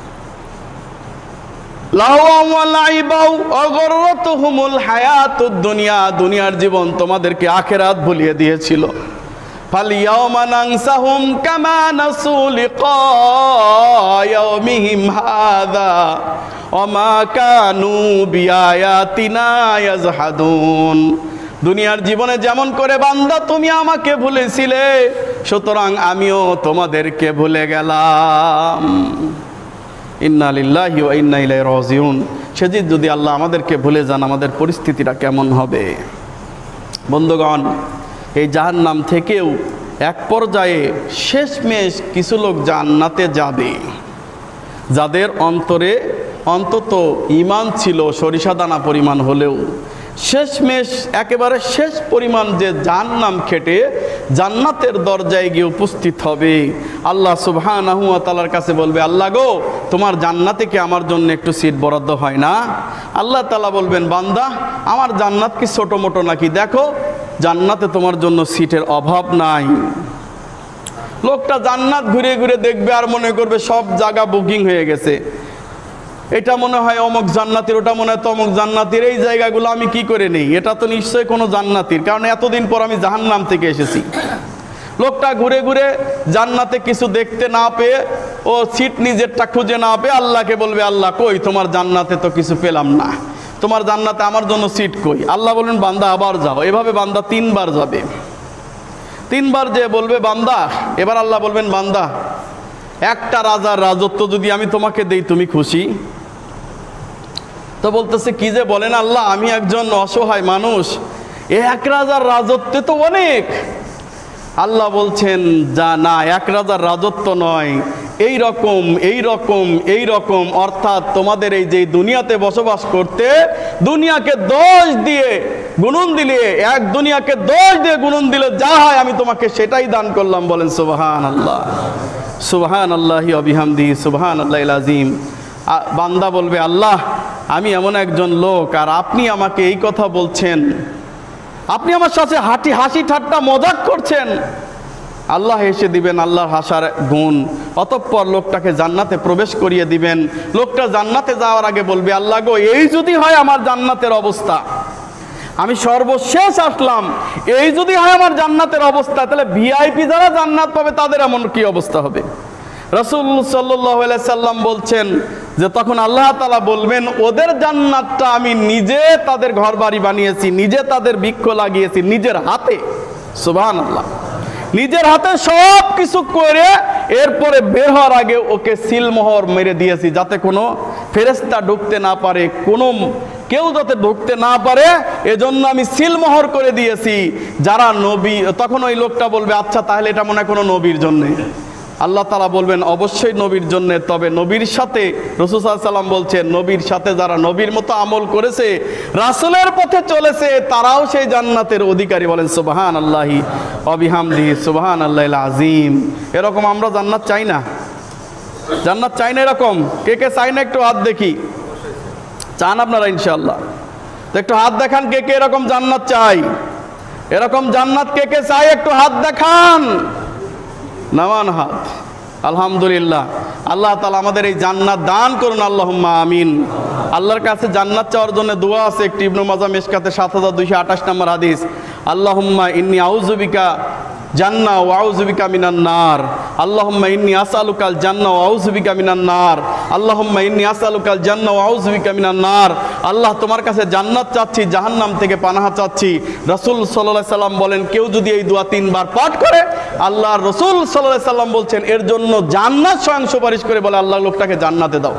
দুনিয়ার জীবন তোমাদেরকে আখিরাত ভুলিয়ে দিয়েছিল। ফালিয়াউমা নানসাহুম কামা নাসু লিকা ইয়াউমিহিম হাযা ওয়া মা কানু বিআয়াতিনা ইয়াজহাদুন। দুনিয়ার জীবনে যেমন করে বান্দা তুমি আমাকে ভুলেছিলে, সুতরাং আমিও তোমাদেরকে ভুলে গেলাম। ইন্না লিল্লাহি ওয়া ইন্না ইলাইহি রাজিউন। সেদিন যদি আল্লাহ আমাদেরকে ভুলে যান, আমাদের পরিস্থিতিটা কেমন হবে? বন্ধুগণ, এই জাহান্নাম থেকেও এক পর্যায়ে শেষমেশ কিছু লোক জান্নাতে যাবে, যাদের অন্তরে অন্তত ঈমান ছিল সরিষা দানা পরিমাণ হলেও। শেষমেশ একেবারে শেষ পরিমাণ যে জাহান্নাম খেটে জান্নাতের দরজায় গিয়ে উপস্থিত হবে। আল্লাহ সুবহানাহু ওয়া তাআলার কাছে বলবে, আল্লাহ গো, তোমার জান্নাতে কি আমার জন্য একটু সিট বরাদ্দ হয় না? আল্লাহ তাআলা বলবেন, বান্দা, আমার জান্নাত কি ছোট মোটো নাকি? দেখো, জান্নাতে তোমার জন্য সিটের অভাব নাই। লোকটা জান্নাত ঘুরে ঘুরে দেখবে আর মনে করবে সব জায়গা বুকিং হয়ে গেছে। এটা মনে হয় অমুক জান্নাতির, ওটা মনে হয় তমুক জান্নাতির, এই জায়গাগুলো আমি কি করে নেই? এটা তো নিশ্চয়ই কোনো জান্নাতির, কারণ এতদিন পর আমি জাহান্নাম থেকে এসেছি। লোকটা ঘুরে ঘুরে জান্নাতে কিছু দেখতে না পেয়ে, ও সিট নিজেরটা খুঁজে না পেয়ে আল্লাহকে বলবে, আল্লাহ কই, তোমার জান্নাতে তো কিছু পেলাম না, তোমার জান্নাতে আমার জন্য সিট কই? আল্লাহ বলবেন, বান্দা আবার যাও। এভাবে বান্দা তিনবার যাবে। তিনবার যে বলবে বান্দা, এবার আল্লাহ বলবেন, বান্দা, একটা রাজার রাজত্ব যদি আমি তোমাকে দেই, তুমি খুশি? তো বলতেছে, কি যে বলেন আল্লাহ, আমি একজন অসহায় মানুষ, এক রাজার রাজত্বে তো অনেক। আল্লাহ বলছেন, যা না, এক রাজার রাজত্ব নয়, এই রকম এই রকম এই রকম অর্থাৎ তোমাদের এই যে দুনিয়াতে বসবাস করতে, দুনিয়াকে দোষ দিয়ে গুণন দিলে, এক দুনিয়াকে দশ দিয়ে গুণন দিলে যা হয় আমি তোমাকে সেটাই দান করলাম। বলেন সুবহানাল্লাহ, সুবহানাল্লাহি ওয়া বিহামদিহি, সুবহানাল্লাহিল আযীম। বান্দা বলবে, আল্লাহ আমি এমন একজন লোক আর আপনি আমাকে এই কথা বলছেন, আপনি আমার সাথে হাঁটি হাসি ঠাট্টা মজাক করছেন। আল্লাহ হেসে দিবেন, আল্লাহর হাসার গুণ। অতঃপর লোকটাকে জান্নাতে প্রবেশ করিয়ে দিবেন। লোকটা জান্নাতে যাওয়ার আগে বলবে, আল্লাহ গো, এই যদি হয় আমার জান্নাতের অবস্থা, আমি সর্বশেষ আসলাম, এই যদি হয় আমার জান্নাতের অবস্থা, তাহলে ভিআইপি যারা জান্নাত পাবে তাদের এমন কি অবস্থা হবে। রাসূল সাল্লাল্লাহু আলাইহি সাল্লাম বলছেন যে তখন আল্লাহ তাআলা বলবেন, ওদের জান্নাতটা আমি নিজে তাদের ঘর বাড়ি বানিয়েছি, নিজে তাদের বৃক্ষ লাগিয়েছি নিজের হাতে। সুবহানাল্লাহ, নিজের হাতে সব কিছু করে এরপরে বের হওয়ার আগে ওকে সিলমোহর মেরে দিয়েছি, যাতে কোনো ফেরেশতা ঢুকতে না পারে, কোনো কেউ যাতে ঢুকতে না পারে, এজন্য আমি সিলমোহর করে দিয়েছি যারা নবী। তখন ওই লোকটা বলবে, আচ্ছা তাহলে এটা মনে হয় কোনো নবীর জন্যে। আল্লাহ তাআলা বলবেন, অবশ্যই নবীর জন্য। তবে নবীর সাথে, রাসূল সাল্লাল্লাহু আলাইহি ওয়াসাল্লাম বলছেন, নবীর সাথে যারা নবীর মতো আমল করেছে, রাসূলের পথে চলেছে, তারাও সেই জান্নাতের অধিকারী। বলেন সুবহানাল্লাহি ওয়া বিহামদিহি, সুবহানাল্লাহিল আযীম। এরকম আমরা জান্নাত চাই না? জান্নাত চাই না এরকম? কে কে চাই না একটু হাত দেখি। চান আপনারা ইনশাআল্লাহ? তো একটু হাত দেখান, কে কে এরকম জান্নাত চাই? এরকম জান্নাত কে কে চাই একটু হাত দেখান, নামান হাত। আলহামদুলিল্লাহ, আল্লাহ তাআলা আমাদের এই জান্নাত দান করুন, আল্লাহুম্মা আমিন। আল্লাহর কাছে জান্নাত চাওয়ার জন্য দোয়া আছে একটি, ইবনে মাজাহ মিশকাতে সাত হাজার দুইশো আঠাশ নম্বর হাদিস, আল্লাহুম্মা ইন্নী আউযু বিকা জান্নাহ ওয়া আউযু বিকা মিনান নার। আল্লাহুম্মা ইন্নী আসআলুকাল জান্নাহ ওয়া আউযু বিকা মিনান নার। আল্লাহুম্মা ইন্নী আসআলুকাল জান্নাহ ওয়া আউযু বিকা মিনান নার। আল্লাহ তোমার কাছে জান্নাত চাচ্ছি, জাহান্নাম থেকে পানাহা চাচ্ছি। রাসূল সাল্লাল্লাহু আলাইহি সাল্লাম বলেন, কেউ যদি এই দোয়া তিনবার পাঠ করে, আল্লাহর রাসূল সাল্লাল্লাহু আলাইহি সাল্লাম বলছেন এর জন্য জান্নাত স্বয়ং সুপারিশ করে বলে, আল্লাহ লোকটাকে জান্নাতে দাও।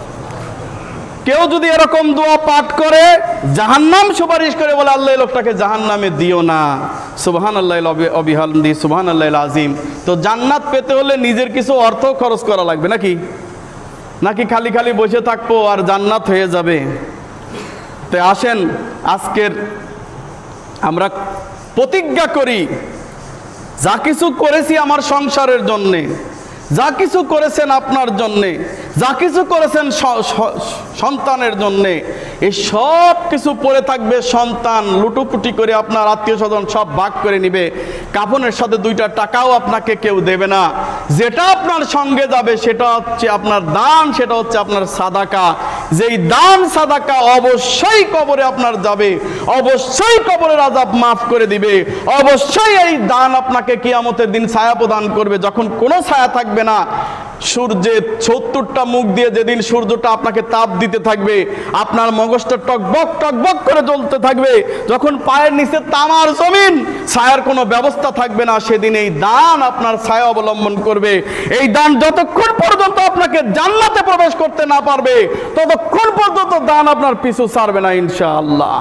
কেউ যদি এরকম দোয়া পাঠ করে, জাহান্নাম সুপারিশ করে বলে, আল্লাহ লোকটাকে জাহান্নামে দিও না। সুবহানাল্লাহিল ওয়া বিহামদিহি, সুবহানাল্লাহিল আযীম। তো জান্নাত পেতে হলে নিজের কিছু অর্থ খরচ করা লাগবে নাকি? নাকি খালি খালি বসে থাকবো আর জান্নাত হয়ে যাবে? তো আসেন আজকের আমরা প্রতিজ্ঞা করি, যা কিছু করেছি আমার সংসারের জন্যে, যা কিছু করেছেন আপনার জন্যে, যা কিছু করেছেন সন্তানের জন্যে, এই সব কিছু পড়ে থাকবে। সন্তান লুটুপুটি করে আপনার আত্মীয় স্বজন সব ভাগ করে নিবে। কাফনের সাথে দুইটা টাকাও আপনাকে কেউ দেবে না। যেটা আপনার সঙ্গে যাবে সেটা হচ্ছে আপনার দান, সেটা হচ্ছে আপনার সাদাকা। যেই দান সাদাকা অবশ্যই কবরে আপনার যাবে, অবশ্যই কবরের আযাব মাফ করে দিবে, অবশ্যই এই দান আপনাকে কিয়ামতের দিন ছায়া প্রদান করবে, যখন কোনো ছায়া থাকবে না। সূর্যের সত্তরটা মুখ দিয়ে যেদিন সূর্যটা আপনাকে তাপ দিতে থাকবে, আপনার মগজটা টকবক টকবক করে জ্বলতে থাকবে, যখন পায়ের নিচে তামার জমিন, ছায়ার কোনো ব্যবস্থা থাকবে না, সেদিন এই দান আপনার ছায়া অবলম্বন করবে। এই দান যতক্ষণ পর্যন্ত আপনাকে জান্নাতে প্রবেশ করতে না পারবে, ততক্ষণ পর্যন্ত দান আপনার পিছু ছাড়বে না ইনশাআল্লাহ।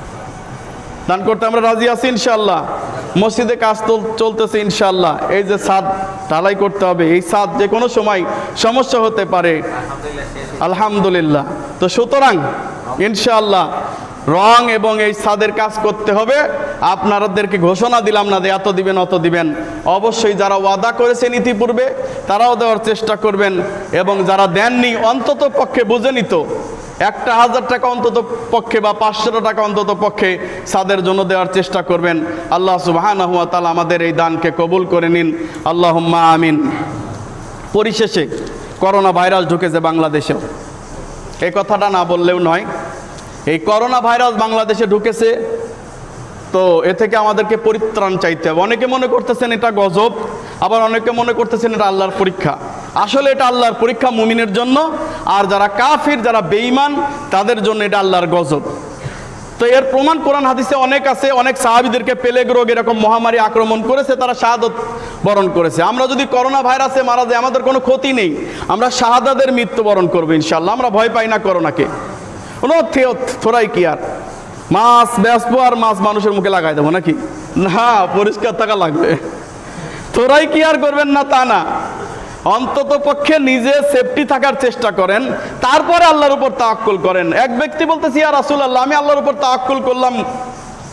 দান করতে আমরা রাজি আছি ইনশাআল্লাহ। মসজিদে কাজ চলতেছে ইনশাআল্লাহ। এই যে ছাদ ঢালাই করতে হবে, এই ছাদ যে কোনো সময় সমস্যা হতে পারে, আলহামদুলিল্লাহ। তো সুতরাং ইনশাআল্লাহ রং এবং এই ছাদের কাজ করতে হবে। আপনাদেরকে ঘোষণা দিলাম না যে এত দিবেন অত দিবেন, অবশ্যই যারা ওয়াদা করেছেন ইতিপূর্বে তারাও দেওয়ার চেষ্টা করবেন, এবং যারা দেননি অন্তত পক্ষে বুঝে নিত একটা হাজার টাকা অন্তত পক্ষে বা পাঁচশো টাকা অন্তত পক্ষে ছাদের জন্য দেওয়ার চেষ্টা করবেন। আল্লাহ সুবহানাহু ওয়া তাআলা আমাদের এই দানকে কবুল করে নিন, আল্লাহুম্মা আমিন। পরিশেষে করোনা ভাইরাস ঢুকেছে বাংলাদেশে, এই কথাটা না বললেও নয়। এই করোনা ভাইরাস বাংলাদেশে ঢুকেছে, তো এ থেকে আমাদেরকে পরিত্রাণ চাইতে হবে। অনেকে মনে করতেছেন এটা গজব, আবার অনেকে মনে করতেছেন এটা আল্লাহর পরীক্ষা। আসলে এটা আল্লাহর পরীক্ষা মুমিনের জন্য, আর যারা কাফির, যারা বেঈমান, তাদের জন্য এটা আল্লাহর গজব। তো এর প্রমাণ কোরআন হাদিসে অনেক আছে। অনেক সাহাবীদেরকে প্লেগ রোগ এরকম মহামারী আক্রমণ করেছে, তারা শাহাদত বরণ করেছে। আমরা যদি করোনা ভাইরাসে মারা যাই আমাদের কোনো ক্ষতি নেই, আমরা শাহাদাতের মৃত্যুবরণ করবো ইনশাআল্লাহ। আমরা ভয় পাই না করোনাকে, কোনো থোড়াই কি আর মাছ বেসবো আর মাছ মানুষের মুখে লাগাই দেবো নাকি? না, পরিষ্কার থাকা লাগবে। থোড়াই কি আর করবেন না তা না, অন্তত পক্ষে নিজে সেফটি থাকার চেষ্টা করেন, তারপরে আল্লাহর উপর তাওয়াক্কুল করেন। এক ব্যক্তি বলতেছি, ইয়া রাসূলুল্লাহ, আমি আল্লাহর উপর তাওয়াক্কুল করলাম,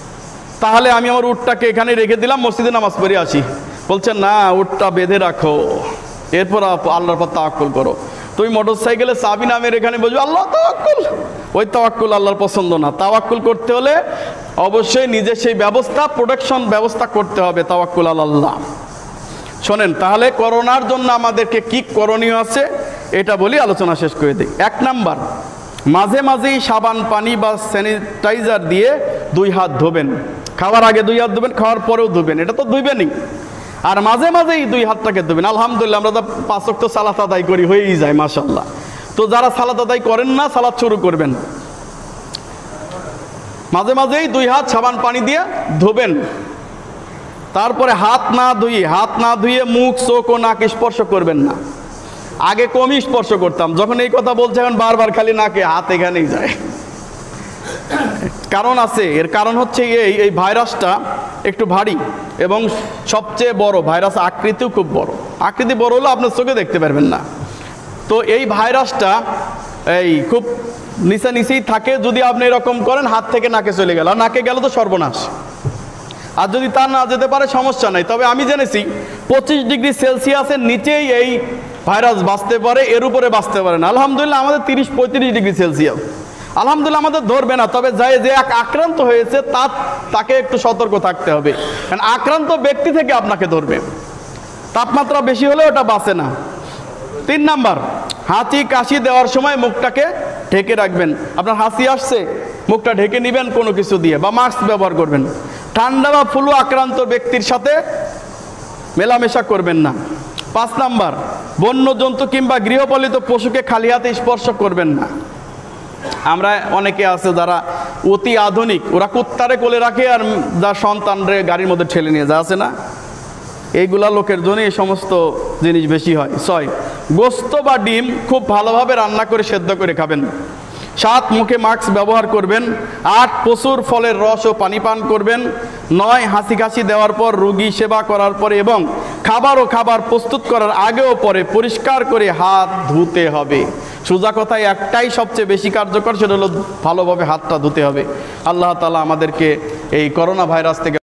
তাহলে আমি আমার উটটাকে এখানে রেখে দিলাম, মসজিদে নামাজ পড়ে আসি। বলছেন না, উটটা বেঁধে রাখো, এরপর আল্লাহর পর তাওয়াক্কুল করো। তুমি মোটর সাইকেলে চাবি নামের এখানে বলছো আল্লাহ তাওয়াক্কুল, ওই তাওয়াক্কুল আল্লাহর পছন্দ না। তাওয়াক্কুল করতে হলে অবশ্যই নিজে সেই ব্যবস্থা, প্রোটেকশন ব্যবস্থা করতে হবে, তাওয়াক্কুল আল্লাহ। শোনেন, তাহলে করোনার জন্য আমাদেরকে কি করণীয় আছে এটা বলি, আলোচনা শেষ করে দিই। এক নাম্বার, মাঝে মাঝেই সাবান পানি বা স্যানিটাইজার দিয়ে দুই হাত ধোবেন। খাওয়ার আগে দুই হাত ধোবেন, খাওয়ার পরেও ধোবেন, এটা তো ধুবেনই। আর মাঝে মাঝেই দুই হাতটাকে ধোবেন। আলহামদুলিল্লাহ, আমরা তো পাঁচ ওয়াক্ত সালাত আদায় করি, হয়েই যায় মাশাআল্লাহ। তো যারা সালাত আদায় করেন না, সালাত শুরু করবেন। মাঝে মাঝেই দুই হাত সাবান পানি দিয়ে ধোবেন। তারপরে হাত না ধুয়ে হাত না ধুয়ে মুখ, চোখ ও নাক স্পর্শ করবেন না। আগে কমই স্পর্শ করতাম, যখন এই কথা বলছে এখন বারবার খালি নাকে হাত এখানেই যায়। কারণ আছে, এর কারণ হচ্ছে এই এই ভাইরাসটা একটু ভারী এবং সবচেয়ে বড় ভাইরাস, আকৃতিও খুব বড়। আকৃতি বড় হলেও আপনার চোখে দেখতে পারবেন না। তো এই ভাইরাসটা এই খুব নিচে নিচেই থাকে। যদি আপনি এরকম করেন, হাত থেকে নাকে চলে গেল, আর নাকে গেল তো সর্বনাশ। আর যদি তা না যেতে পারে সমস্যা নাই। তবে আমি জেনেছি পঁচিশ ডিগ্রি সেলসিয়াসের নিচেই এই ভাইরাস বাঁচতে পারে, এর উপরে বাঁচতে পারে না। আলহামদুলিল্লাহ আমাদের তিরিশ পঁয়ত্রিশ ডিগ্রি সেলসিয়াস, আলহামদুলিল্লাহ আমাদের ধরবে না। তবে যে যে এক আক্রান্ত হয়েছে তার তাকে একটু সতর্ক থাকতে হবে, কারণ আক্রান্ত ব্যক্তি থেকে আপনাকে ধরবে। তাপমাত্রা বেশি হলে ওটা বাঁচে না। তিন নাম্বার, হাঁচি কাশি দেওয়ার সময় মুখটাকে ঢেকে রাখবেন। আপনার হাসি আসছে, মুখটা ঢেকে নেবেন কোনো কিছু দিয়ে, বা মাস্ক ব্যবহার করবেন। ঠান্ডা বা ফ্লু আক্রান্ত ব্যক্তির সাথে মেলামেশা করবেন না। পাঁচ নাম্বার, বন্য জন্তু কিংবা গৃহপালিত পশুকে খালি হাতে স্পর্শ করবেন না। আমরা অনেকে আছে যারা অতি আধুনিক, ওরা কুত্তারে কোলে রাখে আর যার সন্তানরে গাড়ির মধ্যে ঠেলে নিয়ে যায়, আছে না? এইগুলা লোকের জন্য এই সমস্ত জিনিস বেশি হয়। ছয়, গোস্ত বা ডিম খুব ভালোভাবে রান্না করে সেদ্ধ করে খাবেন। সাত, মুখে মাস্ক ব্যবহার করবেন। আট, প্রচুর ফলের রস ও পানি পান করবেন। নয়, হাসি কাশি দেওয়ার পর, রোগী সেবা করার পরে এবং খাবার ও খাবার প্রস্তুত করার আগেও পরে পরিষ্কার করে হাত ধুতে হবে। সোজা কথায় একটাই সবচেয়ে বেশি কার্যকর, সেটা হলো ভালোভাবে হাতটা ধুতে হবে। আল্লাহ তাআলা আমাদেরকে এই করোনা ভাইরাস থেকে